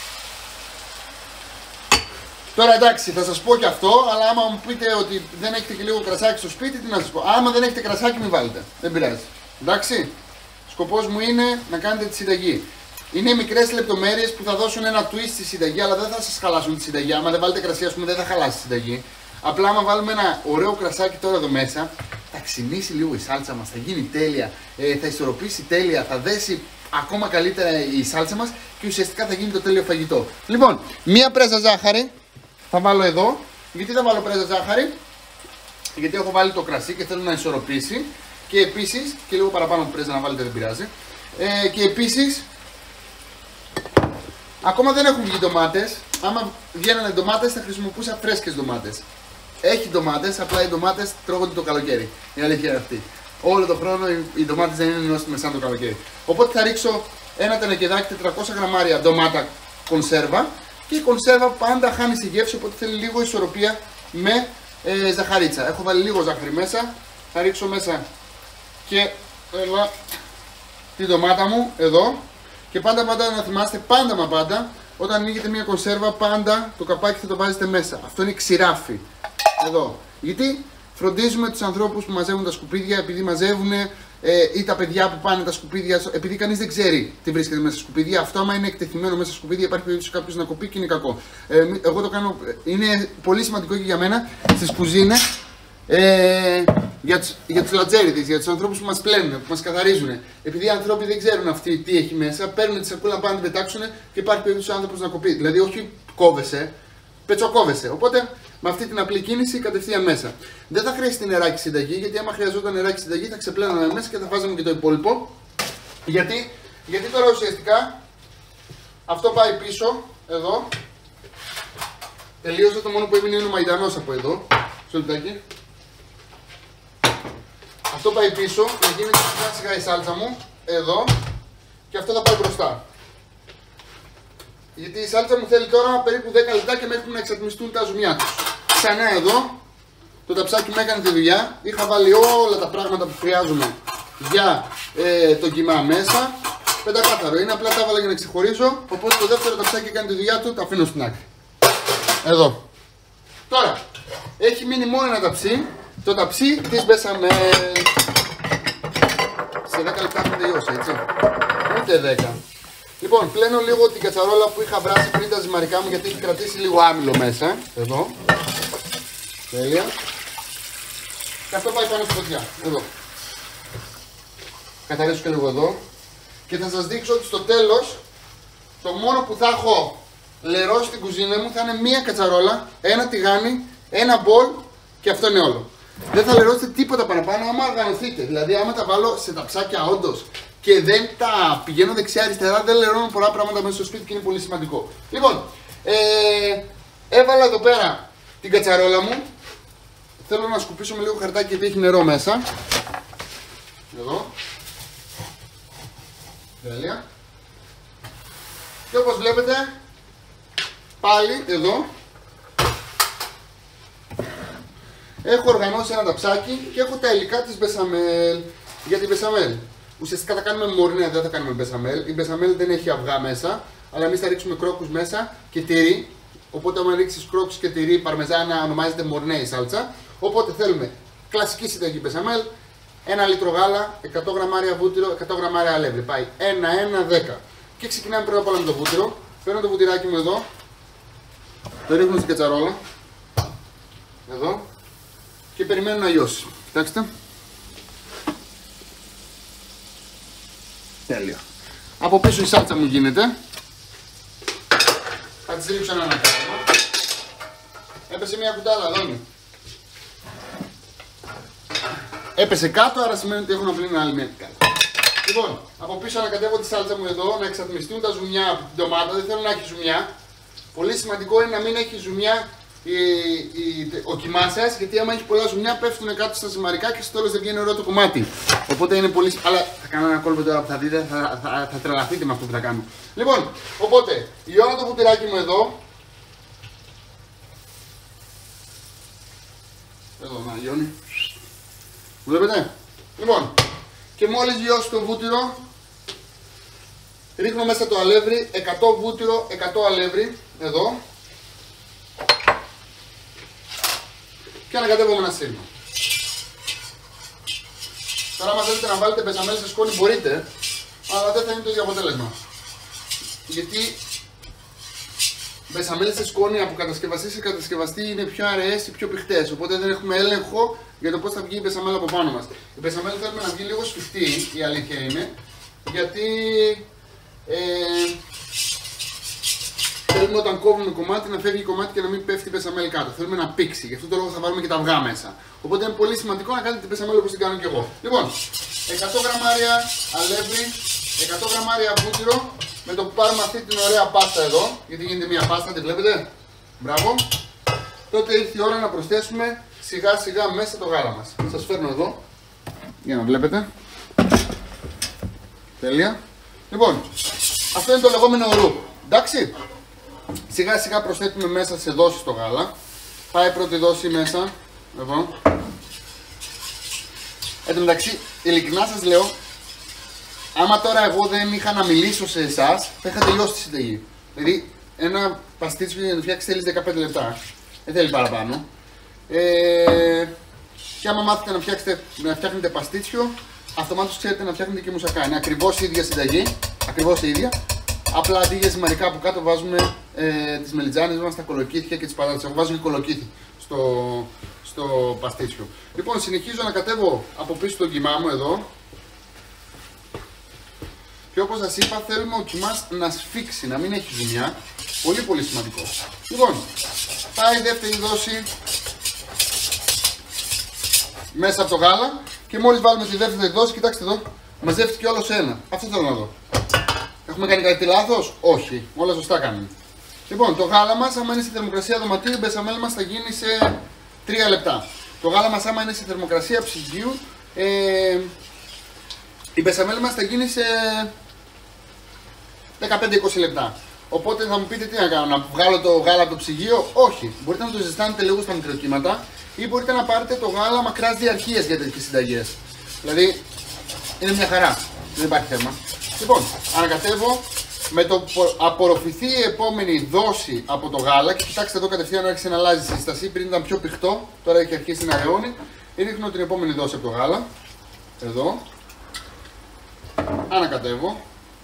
Τώρα εντάξει, θα σας πω και αυτό, αλλά άμα μου πείτε ότι δεν έχετε και λίγο κρασάκι στο σπίτι, τι να σας πω. Άμα δεν έχετε κρασάκι, μην βάλετε. Δεν πειράζει. Εντάξει. Σκοπός μου είναι να κάνετε τη συνταγή. Είναι μικρές λεπτομέρειες που θα δώσουν ένα twist στη συνταγή, αλλά δεν θα σας χαλάσουν τη συνταγή. Άμα δεν βάλετε κρασί, ας πούμε, δεν θα χαλάσει τη συνταγή. Απλά, άμα βάλουμε ένα ωραίο κρασάκι τώρα εδώ μέσα, θα ξυνήσει λίγο η σάλτσα μας, θα γίνει τέλεια, ε, θα ισορροπήσει τέλεια, θα δέσει ακόμα καλύτερα η σάλτσα μας και ουσιαστικά θα γίνει το τέλειο φαγητό. Λοιπόν, μία πρέζα ζάχαρη θα βάλω εδώ. Γιατί θα βάλω πρέζα ζάχαρη? Γιατί έχω βάλει το κρασί και θέλω να ισορροπήσει. Και επίσης, και λίγο παραπάνω από πρέζα να βάλετε, δεν πειράζει. Ε, και επίσης, ακόμα δεν έχουν βγει ντομάτες. Άμα βγαίνανε ντομάτες, θα χρησιμοποιούσα φρέσκες ντομάτες. Έχει ντομάτες, απλά οι ντομάτες τρώγονται το καλοκαίρι. Η αλήθεια είναι αυτή. Όλο τον χρόνο οι ντομάτες δεν είναι νόστιμες σαν το καλοκαίρι. Οπότε θα ρίξω ένα τενεκεδάκι τετρακόσια γραμμάρια ντομάτα κονσέρβα. Και η κονσέρβα πάντα χάνει στη γεύση, οπότε θέλει λίγο ισορροπία με ε, ζαχαρίτσα. Έχω βάλει λίγο ζάχαρη μέσα. Θα ρίξω μέσα και έλα, την ντομάτα μου εδώ. Και πάντα πάντα να θυμάστε, πάντα μα πάντα, όταν ανοίγετε μια κονσέρβα, πάντα το καπάκι θα το βάζετε μέσα. Αυτό είναι ξηράφι. Εδώ. Γιατί φροντίζουμε τους ανθρώπους που μαζεύουν τα σκουπίδια, επειδή μαζεύουν ε, ή τα παιδιά που πάνε τα σκουπίδια, επειδή κανείς δεν ξέρει τι βρίσκεται μέσα στα σκουπίδια. Αυτό, άμα είναι εκτεθειμένο μέσα στα σκουπίδια, υπάρχει περίπτωση κάποιος να κοπεί και είναι κακό. Ε, εγώ το κάνω, είναι πολύ σημαντικό και για μένα στις κουζίνες. Ε, για τους, για τους λατζέριδες, για τους ανθρώπους που μας πλένουν, που μας καθαρίζουν. Επειδή οι άνθρωποι δεν ξέρουν αυτοί τι έχει μέσα, παίρνουν τη σακούλα να πάνε να την πετάξουν και υπάρχει περίπτωση ο άνθρωπος να κοπεί. Δηλαδή, όχι κόβεσαι, πετσοκόβεσαι. Οπότε, με αυτή την απλή κίνηση κατευθείαν μέσα. Δεν θα χρειαστεί νεράκι συνταγή, γιατί άμα χρειαζόταν νεράκι συνταγή θα ξεπλέναμε μέσα και θα βάζαμε και το υπόλοιπο. Γιατί, γιατί τώρα ουσιαστικά αυτό πάει πίσω, εδώ. Τελείωσε, το μόνο που έμεινε είναι ο μαϊντανός από εδώ. Στο λεπτάκι. Αυτό πάει πίσω, να γίνεται σιγά σιγά η σάλτσα μου, εδώ, και αυτό θα πάει μπροστά. Γιατί η σάλτσα μου θέλει τώρα περίπου δέκα λεπτάκια μέχρι να εξατμιστούν τα ζουμιά τους. Ξανά εδώ, το ταψάκι μου έκανε τη δουλειά, είχα βάλει όλα τα πράγματα που χρειάζομαι για ε, το κιμά μέσα. Πεντακάθαρο, είναι απλά τα έβαλα για να ξεχωρίσω, οπότε το δεύτερο ταψάκι έκανε τη δουλειά του, το αφήνω στην άκρη. Εδώ. Τώρα, έχει μείνει μόνο ένα ταψί. Το ταψί της μπεσαμέλ. Σε δέκα λεπτά θα τελειώσει, έτσι. Ούτε δέκα. Λοιπόν, πλένω λίγο την κατσαρόλα που είχα βράσει πριν τα ζυμαρικά μου, γιατί έχει κρατήσει λίγο άμυλο μέσα. Εδώ. Τέλεια. Και αυτό πάει πάνω στη φωτιά. Εδώ. Καθαρίσω και λίγο εδώ. Και θα σας δείξω ότι στο τέλος, το μόνο που θα έχω λερώσει στην κουζίνα μου θα είναι μία κατσαρόλα, ένα τηγάνι, ένα μπολ και αυτό είναι όλο. Δεν θα λερώσετε τίποτα παραπάνω άμα οργανωθείτε. Δηλαδή, άμα τα βάλω σε ταψάκια όντως και δεν τα πηγαίνω δεξιά-αριστερά, δεν λερώνω πολλά πράγματα μέσα στο σπίτι και είναι πολύ σημαντικό. Λοιπόν, ε, έβαλα εδώ πέρα την κατσαρόλα μου. Θέλω να σκουπίσω με λίγο χαρτάκι γιατί έχει νερό μέσα. Εδώ. Τέλεια. Και όπως βλέπετε, πάλι εδώ. Έχω οργανώσει ένα ταψάκι και έχω τα υλικά της μπεσαμέλ. Για την μπεσαμέλ. Ουσιαστικά θα κάνουμε μορνέα, δεν θα κάνουμε μπεσαμέλ. Η μπεσαμέλ δεν έχει αυγά μέσα, αλλά εμείς θα ρίξουμε κρόκους μέσα και τυρί. Οπότε, όταν ρίξεις κρόκους και τυρί, παρμεζάνα, ονομάζεται μορνέα η σάλτσα. Οπότε, θέλουμε κλασική συνταγή μπεσαμέλ, ένα λίτρο γάλα, εκατό γραμμάρια βούτυρο, εκατό γραμμάρια αλεύρι. Πάει ένα ένα δέκα. Και ξεκινάμε πρώτα απ' όλα με το βούτυρο. Παίρνω το βουτυράκι μου εδώ, το ρίχνω στην κατσαρόλα. Εδώ. Και περιμένω να λιώσει. Κοιτάξτε. Τέλεια. Από πίσω η σάλτσα μου γίνεται. Θα της ρίξω ένα ανακάτωμα. Έπεσε μια κουτάλα, Αδόνη. Έπεσε κάτω, άρα σημαίνει ότι έχω να πλύνω άλλη μία κάτω. Λοιπόν, από πίσω ανακατεύω τη σάλτσα μου εδώ, να εξατμιστούν τα ζουμιά από την ντομάτα. Δεν θέλω να έχει ζουμιά. Πολύ σημαντικό είναι να μην έχει ζουμιά η, η, ο κιμάς σας, γιατί άμα έχει πολλά ζουμιά πέφτουν κάτω στα ζυμαρικά και στο τέλος δεν βγαίνει ωραίο το κομμάτι. Οπότε είναι πολύ. Αλλά θα κάνω ένα κόλπο τώρα που θα δείτε, θα, θα, θα τρελαθείτε με αυτό που θα κάνω. Λοιπόν, οπότε λιώνω το βουτυράκι μου εδώ. Εδώ να λιώνει. Βλέπετε. Λοιπόν, και μόλις λιώσει το βούτυρο, ρίχνω μέσα το αλεύρι, εκατό βούτυρο, εκατό αλεύρι, εδώ. Και ανακατεύω με ένα σύρμα. Τώρα, άμα θέλετε να βάλετε μπεσαμέλ σε σκόνη, μπορείτε, αλλά δεν θα είναι το ίδιο αποτέλεσμα. Γιατί μπεσαμέλ σε σκόνη από κατασκευαστή σε κατασκευαστή είναι πιο αραιές ή πιο πηχτές. Οπότε δεν έχουμε έλεγχο για το πώς θα βγει η μπεσαμέλ από πάνω μας. Η μπεσαμέλ θέλουμε να βγει λίγο σφιχτή, η αλήθεια είναι, γιατί ε, θέλουμε όταν κόβουμε κομμάτι να φεύγει κομμάτι και να μην πέφτει η μπεσαμέλ κάτω. Θέλουμε να πήξει, γι' αυτό το λόγο θα βάλουμε και τα αυγά μέσα. Οπότε είναι πολύ σημαντικό να κάνετε την μπεσαμέλ όπως την κάνω και εγώ. Λοιπόν, εκατό γραμμάρια αλεύρι, εκατό γραμμάρια βούτυρο. Με το που πάρουμε αυτή την ωραία πάστα εδώ, γιατί γίνεται μια πάστα, τη βλέπετε. Μπράβο. Τότε ήρθε η ώρα να προσθέσουμε σιγά σιγά μέσα το γάλα μας. Σας φέρνω εδώ, για να βλέπετε. Τέλεια. Λοιπόν, αυτό είναι το λεγόμενο ρουπ. Εντάξει. Σιγά σιγά προσθέτουμε μέσα σε δόσεις το γάλα. Πάει πρώτη δόση μέσα. Εδώ. Εν τω μεταξύ, ειλικρινά σας λέω, άμα τώρα εγώ δεν είχα να μιλήσω σε εσάς, θα είχα τελειώσει τη συνταγή. Δηλαδή, ένα παστίτσιο για να το φτιάξει θέλει δεκαπέντε λεπτά. Δεν θέλει παραπάνω. Ε, και άμα μάθετε να, φτιάξετε, να φτιάχνετε παστίτσιο, αυτομάτως ξέρετε να φτιάχνετε και μουσακά. Είναι ακριβώς η ίδια συνταγή. Ακριβώς η ίδια. Απλά αντί για ζυμαρικά από κάτω βάζουμε ε, τις μελιτζάνες μας, τα κολοκύθια και τις πατάτες. Εγώ βάζω και κολοκύθι στο, στο παστίτσιο. Λοιπόν, συνεχίζω να κατέβω από πίσω τον κιμά μου εδώ. Και όπως σας είπα, θέλουμε ο κιμάς να σφίξει, να μην έχει ζουμιά. Πολύ πολύ σημαντικό. Λοιπόν, πάει η δεύτερη δόση μέσα από το γάλα. Και μόλις βάλουμε τη δεύτερη δόση, κοιτάξτε εδώ, μαζεύτηκε όλο σε ένα. Αυτό θέλω να δω. Έχουμε κάνει κάτι λάθος? Όχι, όλα σωστά κάνουμε. Λοιπόν, το γάλα μας, άμα είναι σε θερμοκρασία δωματίου, η μπεσαμέλ μας θα γίνει σε τρία λεπτά. Το γάλα μας, άμα είναι σε θερμοκρασία ψυγείου, ε, η μπεσαμέλ μας θα γίνει σε δεκαπέντε με είκοσι λεπτά. Οπότε θα μου πείτε τι να κάνω, να βγάλω το γάλα από το ψυγείο? Όχι. Μπορείτε να το ζεστάνετε λίγο στα μικροκύματα ή μπορείτε να πάρετε το γάλα μακράς διαρκείας για τέτοιες συνταγές. Δηλαδή, είναι μια χαρά. Δεν υπάρχει θέμα. Λοιπόν, ανακατεύω. Με το που απορροφηθεί η επόμενη δόση από το γάλα, και κοιτάξτε εδώ κατευθείαν άρχισε να αλλάζει η σύσταση. Πριν ήταν πιο πηχτό, τώρα έχει αρχίσει να ρεώνει. Ρίχνω την επόμενη δόση από το γάλα. Εδώ. Ανακατεύω.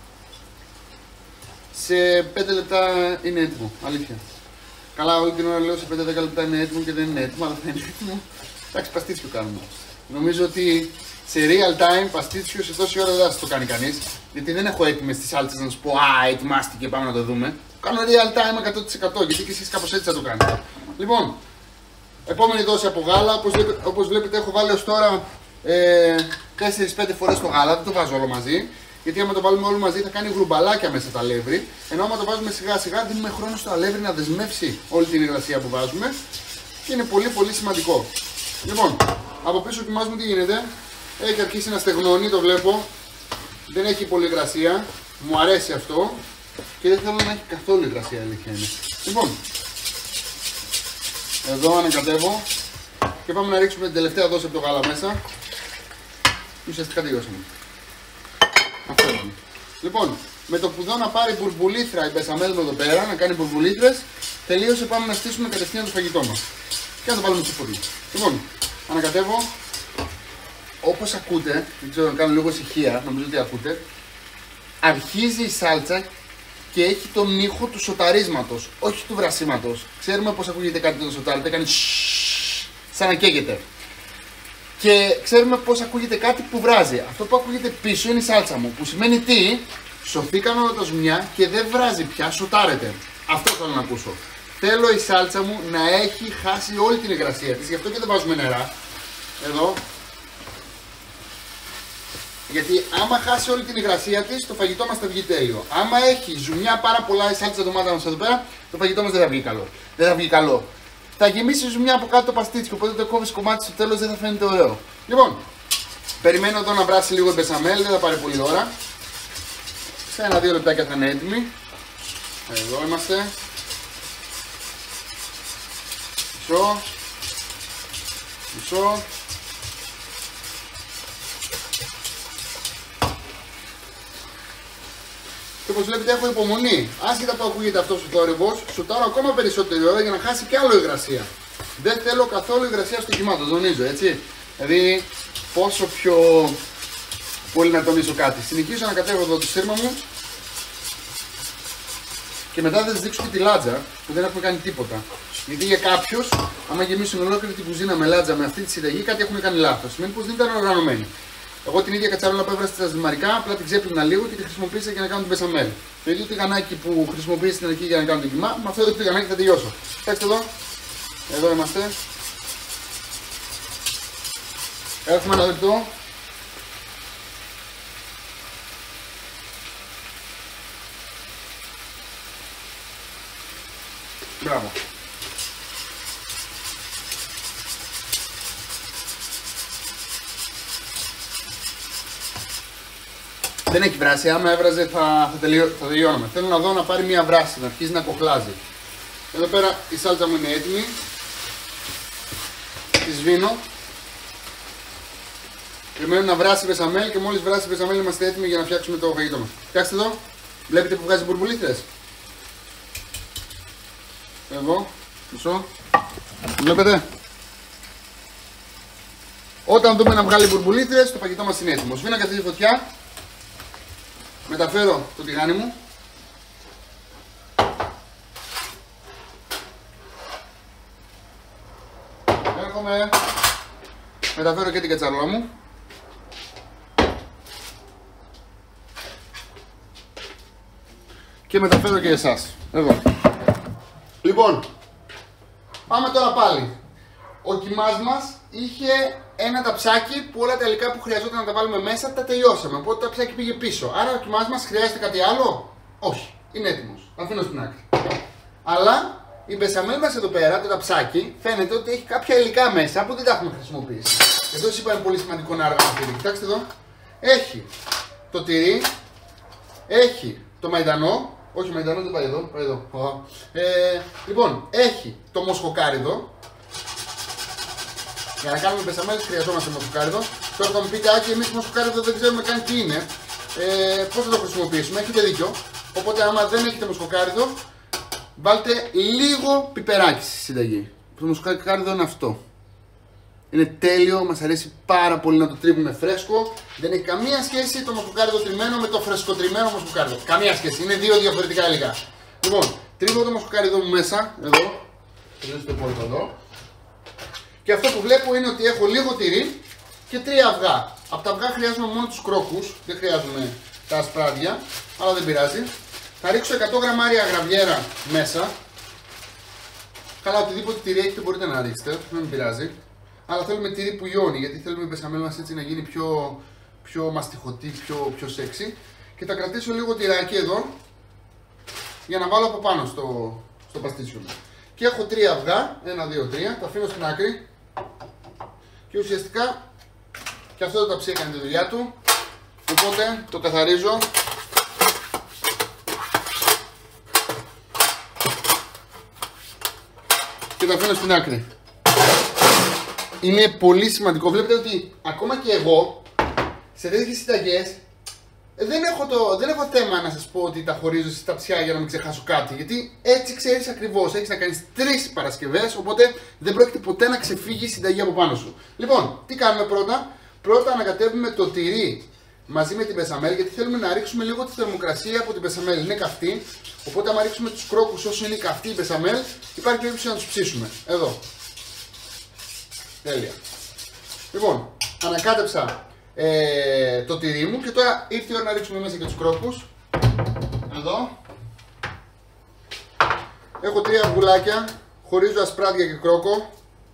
Σε πέντε λεπτά είναι έτοιμο. Αλήθεια. Καλά, όλη την ώρα λέω σε πέντε με δέκα λεπτά είναι έτοιμο και δεν είναι έτοιμο, αλλά θα είναι έτοιμο. Εντάξει, παστίτσιο κάνουμε. Νομίζω ότι σε real time παστίτσιο σε τόση ώρα δεν θα σας το κάνει κανείς. Γιατί δεν έχω έτοιμες τις σάλτσες να σου πω α, ετοιμάστηκε, πάμε να το δούμε. Κάνω real time εκατό τοις εκατό γιατί και εσείς κάπως έτσι θα το κάνετε. Λοιπόν, επόμενη δόση από γάλα. Όπως βλέπετε, όπως βλέπετε έχω βάλει ως τώρα ε, τέσσερις πέντε φορές το γάλα, δεν το βάζω όλο μαζί. Γιατί άμα το βάλουμε όλο μαζί θα κάνει γρουμπαλάκια μέσα τα αλεύρι. Ενώ άμα το βάζουμε σιγά σιγά δίνουμε χρόνο στο αλεύρι να δεσμεύσει όλη την υγρασία που βάζουμε. Και είναι πολύ πολύ σημαντικό. Λοιπόν, από πίσω κοιμάς μου τι γίνεται. Έχει αρχίσει να στεγνώνει, το βλέπω. Δεν έχει πολύ υγρασία. Μου αρέσει αυτό. Και δεν θέλω να έχει καθόλου υγρασία, αλήθεια είναι. Λοιπόν, εδώ ανακατεύω. Και πάμε να ρίξουμε την τελευταία δόση από το γάλα μέσα. Ουσιαστικά τελειώσαμε. Αυτό είναι. Λοιπόν, με το που δω να πάρει μπουρμπουλήθρα η μπεσαμέλ μου εδώ πέρα, να κάνει μπουρμπουλήθρες, τελείωσε. Πάμε να στήσουμε κατευθείαν το φαγητό μας. Και να το βάλουμε στο φούρνο. Λοιπόν, ανακατεύω. Όπως ακούτε, δεν ξέρω να κάνω λίγο ησυχία, νομίζω ότι ακούτε, αρχίζει η σάλτσα και έχει τον ήχο του σοταρίσματος, όχι του βρασίματος. Ξέρουμε πώς ακούγεται κάτι το σοτάρι, κάνει σαν να καίγεται. Και ξέρουμε πώς ακούγεται κάτι που βράζει. Αυτό που ακούγεται πίσω είναι η σάλτσα μου, που σημαίνει τι? Σωθήκαν όλα τα ζουμιά και δεν βράζει πια, σοτάρεται. Αυτό θέλω να ακούσω. Θέλω η σάλτσα μου να έχει χάσει όλη την υγρασία της, γι' αυτό και δεν βάζουμε νερά. Εδώ. Γιατί άμα χάσει όλη την υγρασία της, το φαγητό μας θα βγει τέλειο. Άμα έχει ζουμιά πάρα πολλά η σάλτσα ντομάτα μας εδώ πέρα, το φαγητό μας δεν θα βγει καλό. Δεν θα βγει καλό. Θα γεμίσει ζουμιά από κάτω το παστίτσιο, οπότε το κόβεις κομμάτι στο τέλος δεν θα φαίνεται ωραίο. Λοιπόν, περιμένω εδώ να βράσει λίγο η μπεσαμέλ, δεν θα πάρει πολλή ώρα. Σε ένα δύο λεπτάκια θα είναι έτοιμη. Εδώ είμαστε. Μισό. Μισό. Και όπως βλέπετε έχω υπομονή. Άσχετα που ακούγεται αυτός ο θόρυβος, σουτάρω ακόμα περισσότερη ώρα για να χάσει κι άλλο υγρασία. Δεν θέλω καθόλου υγρασία στο κιμά, το τονίζω, έτσι. Δηλαδή πόσο πιο πολύ να τονίσω κάτι. Συνεχίζω να κατέβω εδώ το σύρμα μου. Και μετά θα σας δείξω και τη λάτζα που δεν έχουμε κάνει τίποτα. Γιατί για κάποιους, άμα γεμίσουν ολόκληρη την κουζίνα με λάτζα με αυτή τη συνταγή, κάτι έχουν κάνει λάθος. Σημαίνει πως δεν ήταν οργανωμένοι. Εγώ την ίδια κατσαρόλα που έβρασα στα ζυμαρικά, απλά την ξέπλυνα λίγο και τη χρησιμοποίησα για να κάνω την μπεσαμέλ. Το ίδιο τηγανάκι που χρησιμοποίησα στην αρχή για να κάνω το κιμά, με αυτό το τηγανάκι θα τελειώσω. Κοιτάξτε εδώ. Εδώ είμαστε. Έχουμε ένα λεπτό. Μπράβο. Δεν έχει βράσει, άμα έβραζε θα, θα, τελειώ, θα τελειώναμε. Θέλω να δω να πάρει μια βράση, να αρχίσει να κοχλάζει. Εδώ πέρα η σάλτσα μου είναι έτοιμη. Τη σβήνω. Περιμένουμε να βράσει η μπεσαμέλ και μόλις βράσει η μπεσαμέλ είμαστε έτοιμοι για να φτιάξουμε το φαγητό μας. Κοιτάξτε εδώ, βλέπετε που βγάζει μπουρμπουλήθρες. Εδώ, μισό. Βλέπετε. Όταν δούμε να βγάλει μπουρμπουλήθρες, το φαγητό μας είναι έτοιμο. Σβήνω καθίσει φωτιά. Μεταφέρω το τηγάνι μου. Έρχομαι. Μεταφέρω και την κατσαρόλα μου. Και μεταφέρω και εσάς. Εδώ. Λοιπόν, πάμε τώρα πάλι. Ο κοιμάς μας είχε ένα ταψάκι που όλα τα υλικά που χρειαζόταν να τα βάλουμε μέσα τα τελειώσαμε. Οπότε το ταψάκι πήγε πίσω. Άρα ο κοιμάς μας χρειάζεται κάτι άλλο? Όχι. Είναι έτοιμος. Αφήνω στην άκρη. Αλλά η μπεσαμέλ μας εδώ πέρα, το ταψάκι, φαίνεται ότι έχει κάποια υλικά μέσα που δεν τα έχουμε χρησιμοποιήσει. Εδώ σας είπα είναι πολύ σημαντικό να αργά τυρί. Κοιτάξτε εδώ. Έχει το τυρί, έχει το μαϊντανό. Όχι, μαϊντανό δεν πάει εδώ, πάει εδώ. Ε, λοιπόν, έχει το μοσχοκάριδο. Για να κάνουμε μπεσαμέλ χρειαζόμαστε μοσχοκάριδο. Τώρα θα μου πείτε, Άκη, εμείς μοσχοκάριδο δεν ξέρουμε καν τι είναι. Ε, πώς θα το χρησιμοποιήσουμε? Έχετε δίκιο. Οπότε, άμα δεν έχετε μοσχοκάριδο, βάλτε λίγο πιπεράκι στη συνταγή. Το μοσχοκάριδο είναι αυτό. Είναι τέλειο, μας αρέσει πάρα πολύ να το τρίβουμε φρέσκο. Δεν έχει καμία σχέση το μοσχοκάριδο τριμμένο με το φρεσκοτριμμένο μοσχοκάριδο. Καμία σχέση, είναι δύο διαφορετικά υλικά. Λοιπόν, τρίβω το μοσχοκάριδο μου μέσα, εδώ. Τελείωσε το υπόλοιπο εδώ. Και αυτό που βλέπω είναι ότι έχω λίγο τυρί και τρία αυγά. Από τα αυγά χρειάζομαι μόνο τους κρόκους, δεν χρειάζομαι τα ασπράδια, αλλά δεν πειράζει. Θα ρίξω εκατό γραμμάρια γραβιέρα μέσα. Καλά, οτιδήποτε τυρί έχετε μπορείτε να ρίξετε, δεν πειράζει. Αλλά θέλουμε τυρί που λιώνει, γιατί θέλουμε η μπεσαμέλ μας έτσι να γίνει πιο, πιο μαστιχωτή, πιο, πιο σεξy. Και θα κρατήσω λίγο τυράκι εδώ για να βάλω από πάνω στο, στο παστίτσιο μου. Και έχω τρία αυγά, ένα, δύο, τρία, τα αφήνω στην άκρη. Και ουσιαστικά και αυτό το ταψί έκανε τη δουλειά του. Οπότε το καθαρίζω. Και το αφήνω στην άκρη. Είναι πολύ σημαντικό. Βλέπετε ότι ακόμα και εγώ σε τέτοιες συνταγές δεν έχω, το, δεν έχω θέμα να σας πω ότι τα χωρίζω σε ταψιά για να μην ξεχάσω κάτι. Γιατί έτσι ξέρεις ακριβώς, έχεις να κάνεις τρεις Παρασκευές, οπότε δεν πρόκειται ποτέ να ξεφύγει η συνταγή από πάνω σου. Λοιπόν, τι κάνουμε πρώτα? Πρώτα ανακατεύουμε το τυρί μαζί με την μπεσαμέλ, γιατί θέλουμε να ρίξουμε λίγο τη θερμοκρασία από την μπεσαμέλ. Είναι καυτή, οπότε άμα ρίξουμε τους κρόκους όσο είναι καυτή η μπεσαμέλ, υπάρχει περίπτωση να τους ψήσουμε. Εδώ. Τέλεια. Λοιπόν, ανακάτεψα ε, το τυρί μου και τώρα ήρθε η ώρα να ρίξουμε μέσα και τους κρόκους. Εδώ. Έχω τρία αυγουλάκια, χωρίζω ασπράδια και κρόκο.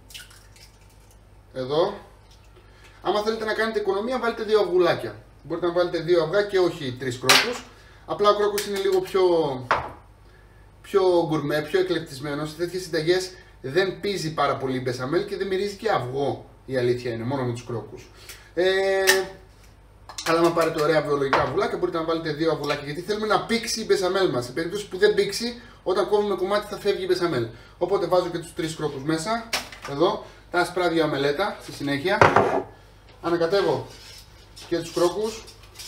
Εδώ. Άμα θέλετε να κάνετε οικονομία, βάλτε δύο αυγουλάκια. Μπορείτε να βάλετε δύο αυγά και όχι τρεις κρόκους. Απλά ο κρόκος είναι λίγο πιο, πιο γκουρμέ, πιο εκλεπτισμένος. Σε τέτοιες συνταγές δεν πίζει πάρα πολύ η μπεσαμέλ και δεν μυρίζει και αυγό, η αλήθεια είναι, μόνο με τους κρόκους. Ε, αλλά άμα πάρετε ωραία βιολογικά αυγουλάκια, μπορείτε να βάλετε δύο αυγουλάκια, γιατί θέλουμε να πήξει η μπεσαμέλ μας. Σε περίπτωση που δεν πήξει, όταν κόβουμε κομμάτι θα φεύγει η μπεσαμέλ. Οπότε βάζω και τους τρεις κρόκους μέσα, εδώ, τα ασπράδια μελέτα στη συνέχεια. Ανακατεύω και τους κρόκους.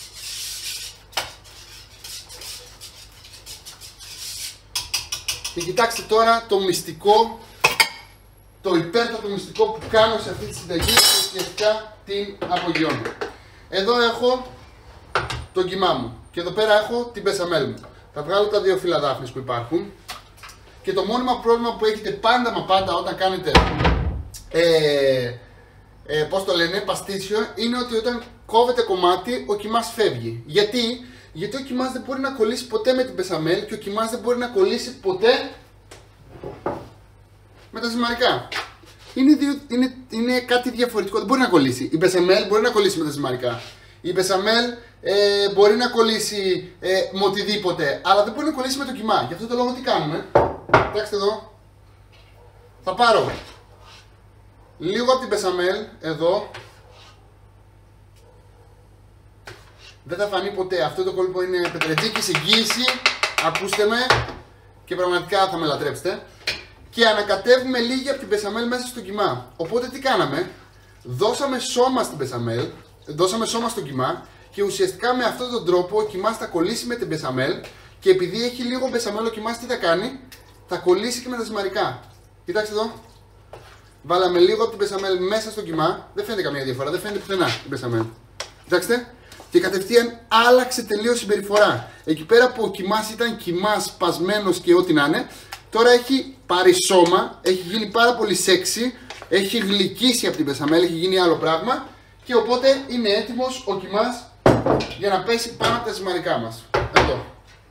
Και κοιτάξτε τώρα το μυστικό, το υπέρτατο μυστικό που κάνω σε αυτή τη συνταγή και ουσιαστικά την απογειώνω. Εδώ έχω τον κιμά μου και εδώ πέρα έχω την μπεσαμέλ μου. Θα βγάλω τα δύο φύλλα δάφνης που υπάρχουν και το μόνιμο πρόβλημα που έχετε πάντα μα πάντα όταν κάνετε ε, ε, πώς το λένε, παστίτσιο, είναι ότι όταν κόβετε κομμάτι ο κιμάς φεύγει. Γιατί? Γιατί ο κιμάς δεν μπορεί να κολλήσει ποτέ με την μπεσαμέλ και ο κιμάς δεν μπορεί να κολλήσει ποτέ με τα ζυμαρικά. Είναι, δύο, είναι, είναι κάτι διαφορετικό, δεν μπορεί να κολλήσει. Η μπεσαμέλ μπορεί να κολλήσει με τα ζυμαρικά. Η μπεσαμέλ ε, μπορεί να κολλήσει ε, με οτιδήποτε, αλλά δεν μπορεί να κολλήσει με το κιμά. Γι' αυτό το λόγο τι κάνουμε? Κοιτάξτε εδώ. Θα πάρω λίγο από την μπεσαμέλ, εδώ. Δεν θα φανεί ποτέ. Αυτό το κόλπο είναι πετρετζίκης, εγγύηση. Ακούστε με και πραγματικά θα με λατρέψετε. Και ανακατεύουμε λίγη από την μπεσαμέλ μέσα στο κιμά. Οπότε τι κάναμε? Δώσαμε σώμα στην μπεσαμέλ, δώσαμε σώμα στο κιμά και ουσιαστικά με αυτόν τον τρόπο ο κιμάς θα κολλήσει με την μπεσαμέλ και επειδή έχει λίγο μπεσαμέλ ο κιμάς τι θα κάνει, θα κολλήσει και με τα ζυμαρικά. Κοιτάξτε εδώ. Βάλαμε λίγο από την μπεσαμέλ μέσα στο κιμά, δεν φαίνεται καμία διαφορά, δεν φαίνεται πουθενά η μπεσαμέλ. Κοιτάξτε. Και κατευθείαν άλλαξε τελείως συμπεριφορά. Εκεί πέρα που ο κιμάς ήταν κιμάς, σπασμένος και ό,τι να είναι, τώρα έχει πάρει σώμα, έχει γίνει πάρα πολύ σεξι, έχει γλυκίσει από την μπεσαμέλ, έχει γίνει άλλο πράγμα και οπότε είναι έτοιμος ο κιμάς για να πέσει πάνω από τα ζυμαρικά μας. Εδώ.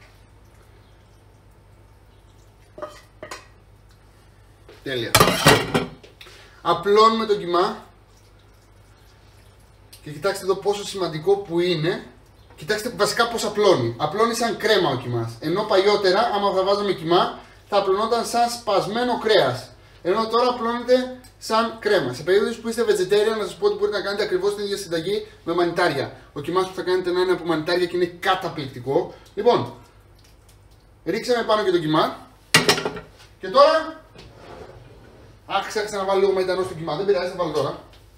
Τέλεια. Απλώνουμε τον κιμά. Και κοιτάξτε εδώ πόσο σημαντικό που είναι. Κοιτάξτε βασικά πως απλώνει. Απλώνει σαν κρέμα ο κιμάς. Ενώ παλιότερα, άμα θα βάζαμε κιμά, θα απλωνόταν σαν σπασμένο κρέας. Ενώ τώρα απλώνεται σαν κρέμα. Σε περίπτωση που είστε vegetarian, να σας πω ότι μπορείτε να κάνετε ακριβώς την ίδια συνταγή με μανιτάρια. Ο κιμάς που θα κάνετε να είναι από μανιτάρια και είναι καταπληκτικό. Λοιπόν, ρίξαμε πάνω και τον κιμά. Και τώρα. Αχ, ξέχασα να βάλω λίγο μαϊντανό στο κιμά. Δεν πειράζει, θα βάλω τώρα.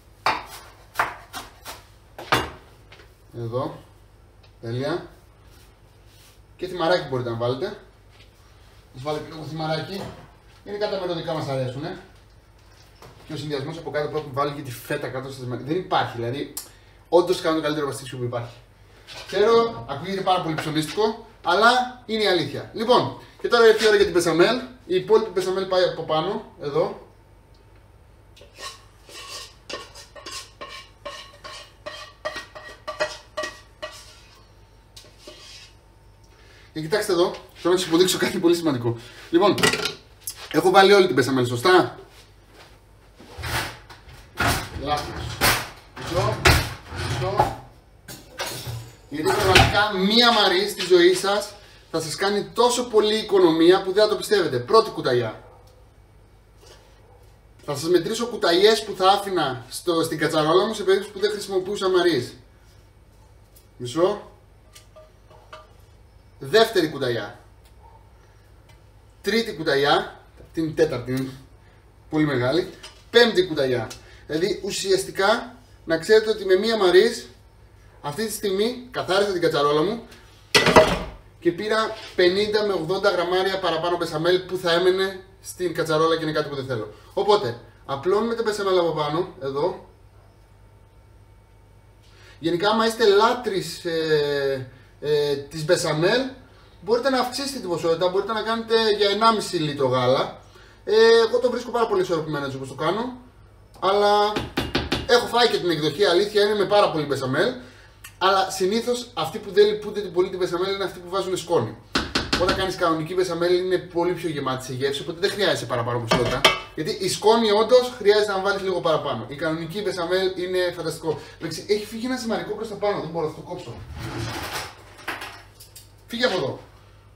Εδώ. Τέλεια. Και θυμαράκι μπορείτε να βάλετε. Σας βάλω και λίγο θυμαράκι. Είναι κάτι τα μελλοντικά μας αρέσουνε. Και ο συνδυασμός από κάτω που έχουμε βάλει και τη φέτα κάτω στα θυμαρικά. Δεν υπάρχει, δηλαδή. Όντως κάνω το καλύτερο παστίτσιο που υπάρχει. Ξέρω, ακούγεται πάρα πολύ ψωνίστικο, αλλά είναι η αλήθεια. Λοιπόν, και τώρα ήρθε η ώρα για την μπεσαμέλ. Η υπόλοιπη μπεσαμέλ πάει από πάνω, εδώ. Και κοιτάξτε εδώ, θέλω να σας υποδείξω κάτι πολύ σημαντικό. Λοιπόν, έχω βάλει όλη την μπεσαμέλ, σωστά. Λάθος. Μισό, μισό. Γιατί πραγματικά μία μαρή στη ζωή σας θα σας κάνει τόσο πολύ οικονομία που δεν θα το πιστεύετε. Πρώτη κουταλιά. Θα σας μετρήσω κουταλιές που θα άφηνα στο, στην κατσαρόλα μου σε περίπτωση που δεν χρησιμοποιούσα μαρίς. Μισό. Δεύτερη κουταλιά. Τρίτη κουταλιά. Την τέταρτη. Πολύ μεγάλη. Πέμπτη κουταλιά. Δηλαδή ουσιαστικά να ξέρετε ότι με μία μαρίς αυτή τη στιγμή καθάρισα την κατσαρόλα μου και πήρα πενήντα με ογδόντα γραμμάρια παραπάνω μπεσαμέλ που θα έμενε στην κατσαρόλα και είναι κάτι που δεν θέλω. Οπότε απλώνουμε τα μπεσαμέλ από πάνω, εδώ. Γενικά άμα είστε λάτρεις ε, ε, της μπεσαμέλ μπορείτε να αυξήσετε την ποσότητα, μπορείτε να κάνετε για ενάμιση λίτρο γάλα. Ε, εγώ το βρίσκω πάρα πολύ ισορροπημένο έτσι όπως το κάνω. Αλλά έχω φάει και την εκδοχή, αλήθεια είναι με πάρα πολύ μπεσαμέλ. Αλλά συνήθως αυτοί που δεν λυπούνται την πολύ την μπεσαμέλ είναι αυτοί που βάζουν σκόνη. Όταν κάνεις κανονική μπεσαμέλ είναι πολύ πιο γεμάτη σε γεύση, οπότε δεν χρειάζεται παραπάνω ποσότητα. Γιατί η σκόνη όντως χρειάζεται να βάλεις λίγο παραπάνω. Η κανονική μπεσαμέλ είναι φανταστικό. Έχει φύγει ένα ζυμαρικό προς τα πάνω, δεν μπορώ να το κόψω. Φύγε από εδώ.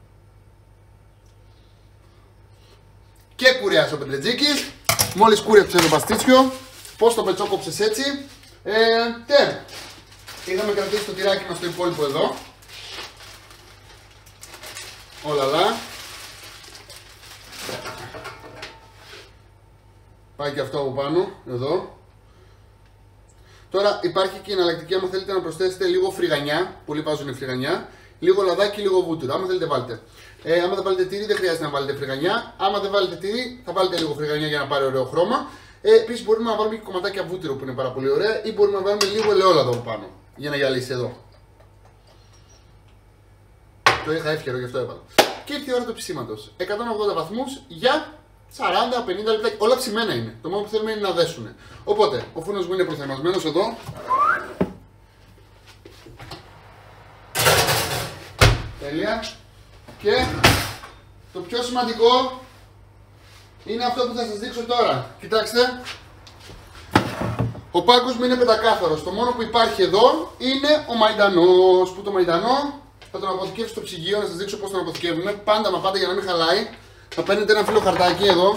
Και κουρέας ο Πετρετζίκης. Μόλις κούρεψε το παστίτσιο. Πώς το πετσόκοψες έτσι. Ε, τε. Είχαμε κρατήσει το τυράκι μας στο υπόλοιπο εδώ. Ολαλά. Πάει και αυτό από πάνω, εδώ. Τώρα υπάρχει και η εναλλακτική, άμα θέλετε να προσθέσετε λίγο φρυγανιά. Πολλοί βάζουν φρυγανιά. Λίγο λαδάκι, λίγο βούτυρο. Άμα θέλετε βάλτε. Ε, άμα δεν βάλετε τυρί δεν χρειάζεται να βάλετε φρυγανιά. Άμα δεν βάλετε τυρί θα βάλετε λίγο φρυγανιά για να πάρει ωραίο χρώμα. Ε, επίσης μπορούμε να βάλουμε και κομματάκια βούτυρο που είναι πάρα πολύ ωραία. Ή μπορούμε να βάλουμε λίγο ελαιόλαδο από πάνω. Για να γυαλίσει εδώ. Το είχα εύκαιρο, γι' αυτό έβαλα. Και ήρθε η ώρα του ψήματος. εκατόν ογδόντα βαθμούς για σαράντα με πενήντα λεπτά. Όλα ψημένα είναι. Το μόνο που θέλουμε είναι να δέσουν. Οπότε, ο φούρνος μου είναι προθερμασμένος εδώ. Τέλεια. Και το πιο σημαντικό είναι αυτό που θα σας δείξω τώρα. Κοιτάξτε. Ο πάγκος μου είναι πεντακάθαρος. Το μόνο που υπάρχει εδώ είναι ο μαϊντανός. Που το μαϊντανό θα τον αποθηκεύσω στο ψυγείο, να σας δείξω πώς τον αποθηκεύουμε. Πάντα μα πάντα για να μην χαλάει. Θα παίρνετε ένα φύλλο χαρτάκι εδώ.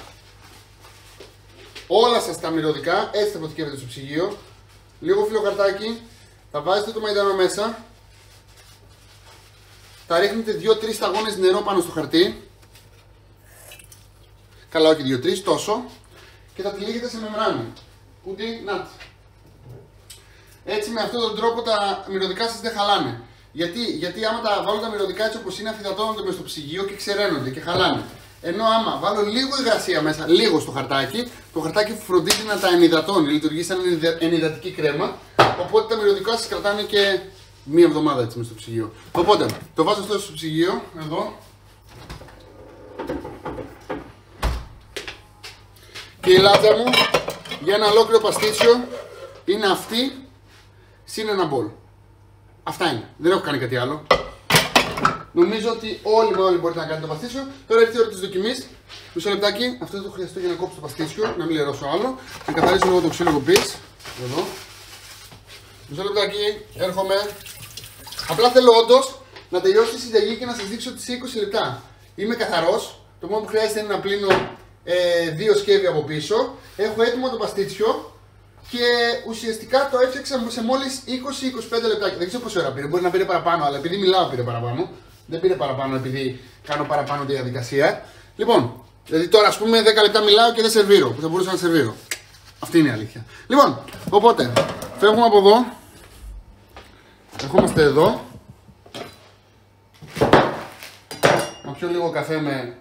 Όλα σας τα μυρωδικά έτσι θα αποθηκεύετε στο ψυγείο. Λίγο φύλλο χαρτάκι. Θα βάζετε το μαϊντανό μέσα. Θα ρίχνετε δύο τρεις σταγόνες νερό πάνω στο χαρτί. Καλά, όχι δύο τρεις, τόσο. Και θα τυλίγετε σε μεμβράνη. Κούντι, νάτ. Έτσι με αυτόν τον τρόπο τα μυρωδικά σας δεν χαλάνε. Γιατί, γιατί άμα τα βάλω τα μυρωδικά έτσι όπως είναι, αφυδατώνονται μες στο ψυγείο και ξεραίνονται και χαλάνε. Ενώ άμα βάλω λίγο υγρασία μέσα, λίγο στο χαρτάκι, το χαρτάκι φροντίζει να τα ενυδατώνει, λειτουργεί σαν ενυδατική κρέμα. Οπότε τα μυρωδικά σας κρατάνε και μία εβδομάδα έτσι μες στο ψυγείο. Οπότε το βάζω αυτό στο ψυγείο, εδώ. Και η λάτζα μου για ένα ολόκληρο παστίτσιο είναι αυτή συν ένα μπολ. Αυτά είναι. Δεν έχω κάνει κάτι άλλο. Νομίζω ότι όλοι με όλοι μπορείτε να κάνετε το παστίτσιο. Τώρα ήρθε η ώρα της δοκιμής. Μισό λεπτάκι. Αυτό το χρειαστώ για να κόψω το παστίτσιο. Να μην λερώσω άλλο. Να καθαρίσω λίγο το ξύλο κομπής. Εδώ. Μισό λεπτάκι. Έρχομαι. Απλά θέλω όντως να τελειώσει η συνταγή και να σας δείξω τις είκοσι λεπτά. Είμαι καθαρός. Το μόνο που χρειάζεται είναι να πλύνω ε, δύο σκεύη από πίσω. Έχω έτοιμο το παστίτσιο. Και ουσιαστικά το έφτιαξα σε μόλις είκοσι με είκοσι πέντε λεπτάκια. Δεν ξέρω πόση ώρα πήρε, μπορεί να πήρε παραπάνω, αλλά επειδή μιλάω πήρε παραπάνω. Δεν πήρε παραπάνω επειδή κάνω παραπάνω τη διαδικασία. Λοιπόν, δηλαδή τώρα ας πούμε δέκα λεπτά μιλάω και δεν σερβίρω, που θα μπορούσα να σερβίρω. Αυτή είναι η αλήθεια. Λοιπόν, οπότε φεύγουμε από εδώ. Ερχόμαστε εδώ. Να πιω λίγο καφέ με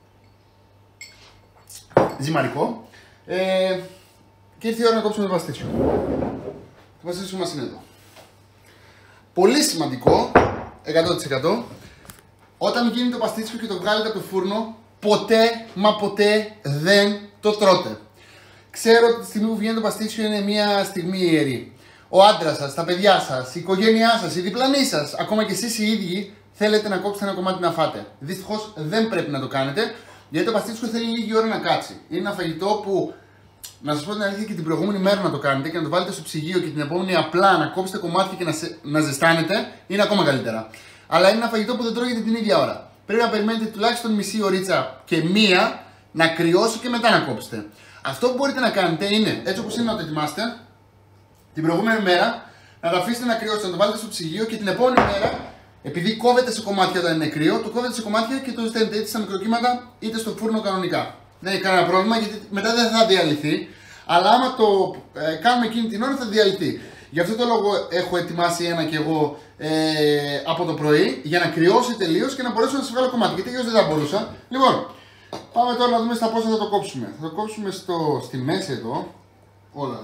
ζυμαρικό. Ε, Και ήρθε η ώρα να κόψουμε το παστίτσιο. Το παστίτσιο μας είναι εδώ. Πολύ σημαντικό, εκατό τοις εκατό, όταν γίνει το παστίτσιο και το βγάλετε από το φούρνο, ποτέ μα ποτέ δεν το τρώτε. Ξέρω ότι τη στιγμή που βγαίνει το παστίτσιο είναι μια στιγμή ιερή. Ο άντρας σας, τα παιδιά σας, η οικογένειά σας, οι διπλανοί σας, ακόμα και εσείς οι ίδιοι θέλετε να κόψετε ένα κομμάτι να φάτε. Δυστυχώς δεν πρέπει να το κάνετε, γιατί το παστίτσιο θέλει λίγη ώρα να κάτσει. Είναι ένα φαγητό που, να σας πω την αλήθεια, και την προηγούμενη μέρα να το κάνετε και να το βάλετε στο ψυγείο και την επόμενη απλά να κόψετε κομμάτια και να, σε, να ζεστάνετε, είναι ακόμα καλύτερα. Αλλά είναι ένα φαγητό που δεν τρώγεται την ίδια ώρα. Πρέπει να περιμένετε τουλάχιστον μισή ωρίτσα και μία να κρυώσει και μετά να κόψετε. Αυτό που μπορείτε να κάνετε είναι, έτσι όπως είναι να το ετοιμάσετε, την προηγούμενη μέρα να το αφήσετε να κρυώσει, να το βάλετε στο ψυγείο και την επόμενη μέρα, επειδή κόβετε σε κομμάτια όταν είναι κρύο, το κόβετε σε κομμάτια και το ζεσταίνετε είτε στα μικροκύματα είτε στο φούρνο κανονικά. Δεν έχει κανένα πρόβλημα γιατί μετά δεν θα διαλυθεί, αλλά άμα το ε, κάνουμε εκείνη την ώρα θα διαλυθεί. Γι' αυτό το λόγο έχω ετοιμάσει ένα και εγώ ε, από το πρωί για να κρυώσει τελείως και να μπορέσω να σας βγάλω κομμάτι. Γιατί αλλιώς δεν θα μπορούσα. Λοιπόν, πάμε τώρα να δούμε στα πόσα θα το κόψουμε. Θα το κόψουμε στο, στη μέση εδώ. Όλα.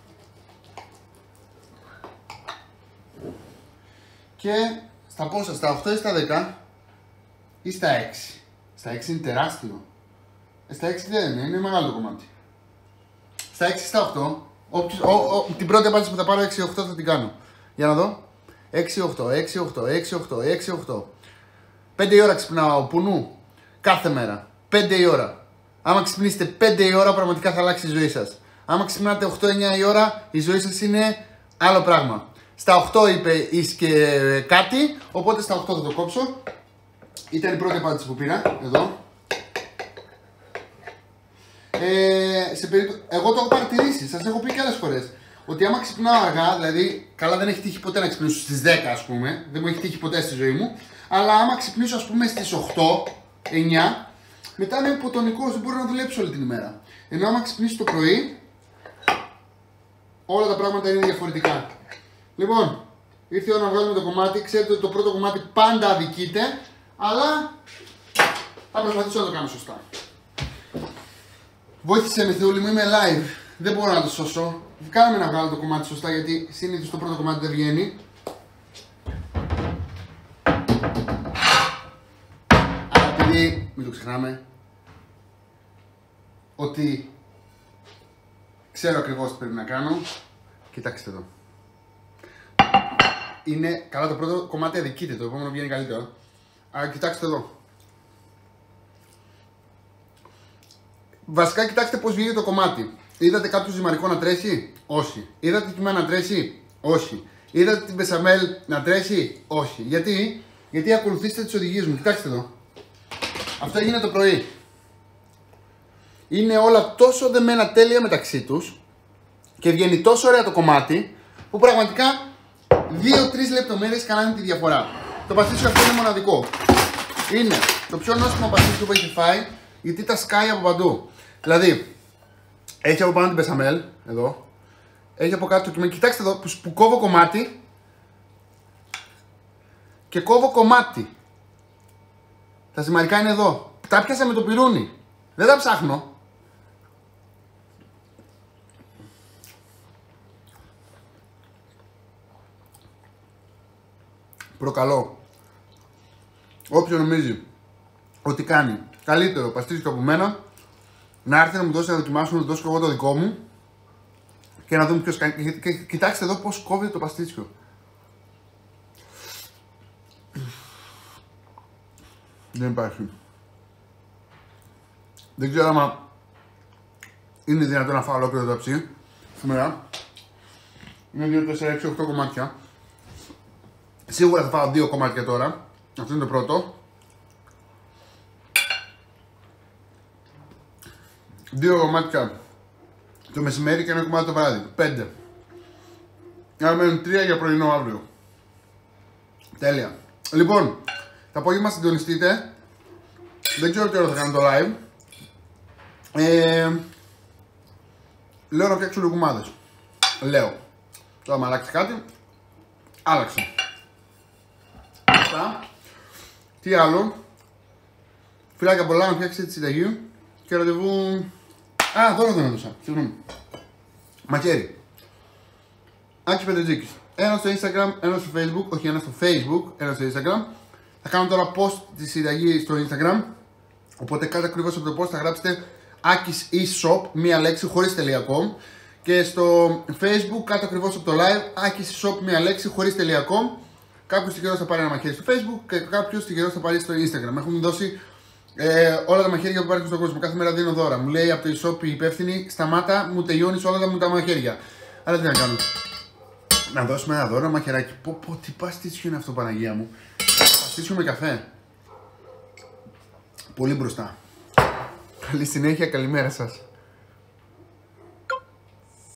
Και στα πόσα, στα οκτώ ή στα δέκα ή στα έξι. Στα έξι είναι τεράστιο. Στα έξι δεν είναι, είναι μεγάλο το κομμάτι. Στα έξι ή στα οκτώ, όποιος, ο, ο, την πρώτη απάντηση που θα πάρω έξι οκτώ θα την κάνω. Για να δω. έξι οκτώ, έξι οκτώ, έξι οκτώ, έξι οκτώ. πέντε η ώρα ξυπνάω, πουνού, κάθε μέρα. πέντε η ώρα. Άμα ξυπνήσετε πέντε η ώρα, πραγματικά θα αλλάξει η ζωή σας. Άμα ξυπνάτε οκτώ εννιά η ώρα, η ζωή σας είναι άλλο πράγμα. Στα οκτώ είπε εις και κάτι, οπότε στα οκτώ θα το κόψω. Ήταν η πρώτη απάντηση που πήρα, εδώ. Ε, σε περίπτω... Εγώ το έχω παρατηρήσει, σας έχω πει και άλλες φορές. Ότι άμα ξυπνάω αργά, δηλαδή, καλά δεν έχει τύχει ποτέ να ξυπνήσω στις δέκα ας πούμε, δεν μου έχει τύχει ποτέ στη ζωή μου. Αλλά άμα ξυπνήσω ας πούμε στις οκτώ, εννιά, μετά είμαι υποτονικός, δεν μπορώ να δουλέψω όλη την ημέρα. Ενώ άμα ξυπνήσω το πρωί, όλα τα πράγματα είναι διαφορετικά. Λοιπόν, ήρθε η ώρα να βγάλουμε το κομμάτι. Ξέρετε ότι το πρώτο κομμάτι πάντα αδικείται, αλλά θα προσπαθήσω να το κάνω σωστά. Βοήθησε με Θεούλη μου, είμαι live. Δεν μπορώ να το σώσω. Κάναμε να βγάλω το κομμάτι σωστά γιατί συνήθως το πρώτο κομμάτι δεν βγαίνει. Αλλά επειδή, μην το ξεχνάμε, ότι ξέρω ακριβώς τι πρέπει να κάνω, κοιτάξτε εδώ. Είναι καλά, το πρώτο κομμάτι αδικείται, το επόμενο βγαίνει καλύτερο. Αλλά κοιτάξτε εδώ. Βασικά κοιτάξτε πώς βγήκε το κομμάτι. Είδατε κάποιο ζυμαρικό να τρέχει? Όχι. Είδατε την κιμά να τρέχει? Όχι. Είδατε την μπεσαμέλ να τρέχει? Όχι. Γιατί? Γιατί ακολουθήστε τις οδηγίες μου. Κοιτάξτε εδώ. Αυτό έγινε το πρωί. Είναι όλα τόσο δεμένα τέλεια μεταξύ τους και βγαίνει τόσο ωραία το κομμάτι που πραγματικά δύο τρεις λεπτομέρειες κάνανε τη διαφορά. Το παστίτσιο αυτό είναι μοναδικό. Είναι το πιο νόστιμο παστίτσιο που έχει φάει, γιατί τα σκάει από παντού. Δηλαδή, έχει από πάνω την μπεσαμέλ, εδώ, Έχει από κάτω το κείμενο. Κοιτάξτε εδώ που, που κόβω κομμάτι. Και κόβω κομμάτι. Τα ζυμαρικά είναι εδώ. Τα πιάσα με το πυρούνι. Δεν τα ψάχνω. Προκαλώ όποιον νομίζει ότι κάνει καλύτερο παστίτσιο από μένα να έρθει να μου δώσει να δοκιμάσω, να του δώσω εγώ το δικό μου και να δούμε ποιος κάνει. Και κοιτάξτε εδώ πως κόβει το παστίτσιο. Δεν υπάρχει. Δεν ξέρω άμα είναι δυνατόν να φάω ολόκληρο το ταψί σήμερα. Είναι δύο, τέσσερα, έξι, οκτώ κομμάτια. Σίγουρα θα φάω δύο κομμάτια τώρα. Αυτό είναι το πρώτο. Δύο κομμάτια το μεσημέρι και ένα κομμάτι το βράδυ. Πέντε. Άρα μένουν τρία για πρωινό αύριο. Τέλεια. Λοιπόν, το απόγευμα συντονιστείτε. Δεν ξέρω τι ώρα θα κάνω το live. Ε, λέω να φτιάξω λουκουμάδες. Λέω. Τώρα άμα αλλάξει κάτι, άλλαξε. Αυτά. Τι άλλο. Φιλάκια πολλά να φτιάξετε τη συνταγή. Και ραντεβού. Α, δώρο δεν έδωσα. Συγγνώμη. Μαχαίρι. Άκης Πετρετζίκης. Ένα στο Instagram, ένα στο Facebook. Όχι, ένα στο Facebook, ένα στο Instagram. Θα κάνω τώρα post τη συνταγή στο Instagram. Οπότε κάτω ακριβώς από το post θα γράψετε Άκης e-shop, μία λέξη χωρίς .com. Και στο Facebook κάτω ακριβώς από το live Άκης e-shop, μία λέξη χωρίς .com. Κάποιος τυχερός θα πάρει ένα μαχαίρι στο Facebook και κάποιος τυχερός θα πάρει στο Instagram. Έχουμε δώσει ε, όλα τα μαχαίρια που υπάρχουν στον κόσμο. Κάθε μέρα δίνω δώρα. Μου λέει από το e-shop η υπεύθυνη, σταμάτα, μου τελειώνεις όλα τα μου τα μαχαίρια. Αλλά τι να κάνω. Να δώσουμε ένα δώρο, ένα μαχαιράκι. Πω πω, τι παστίτσιο είναι αυτό, Παναγία μου. Παστίτσιο με καφέ. Πολύ μπροστά. Καλή συνέχεια, καλημέρα σας.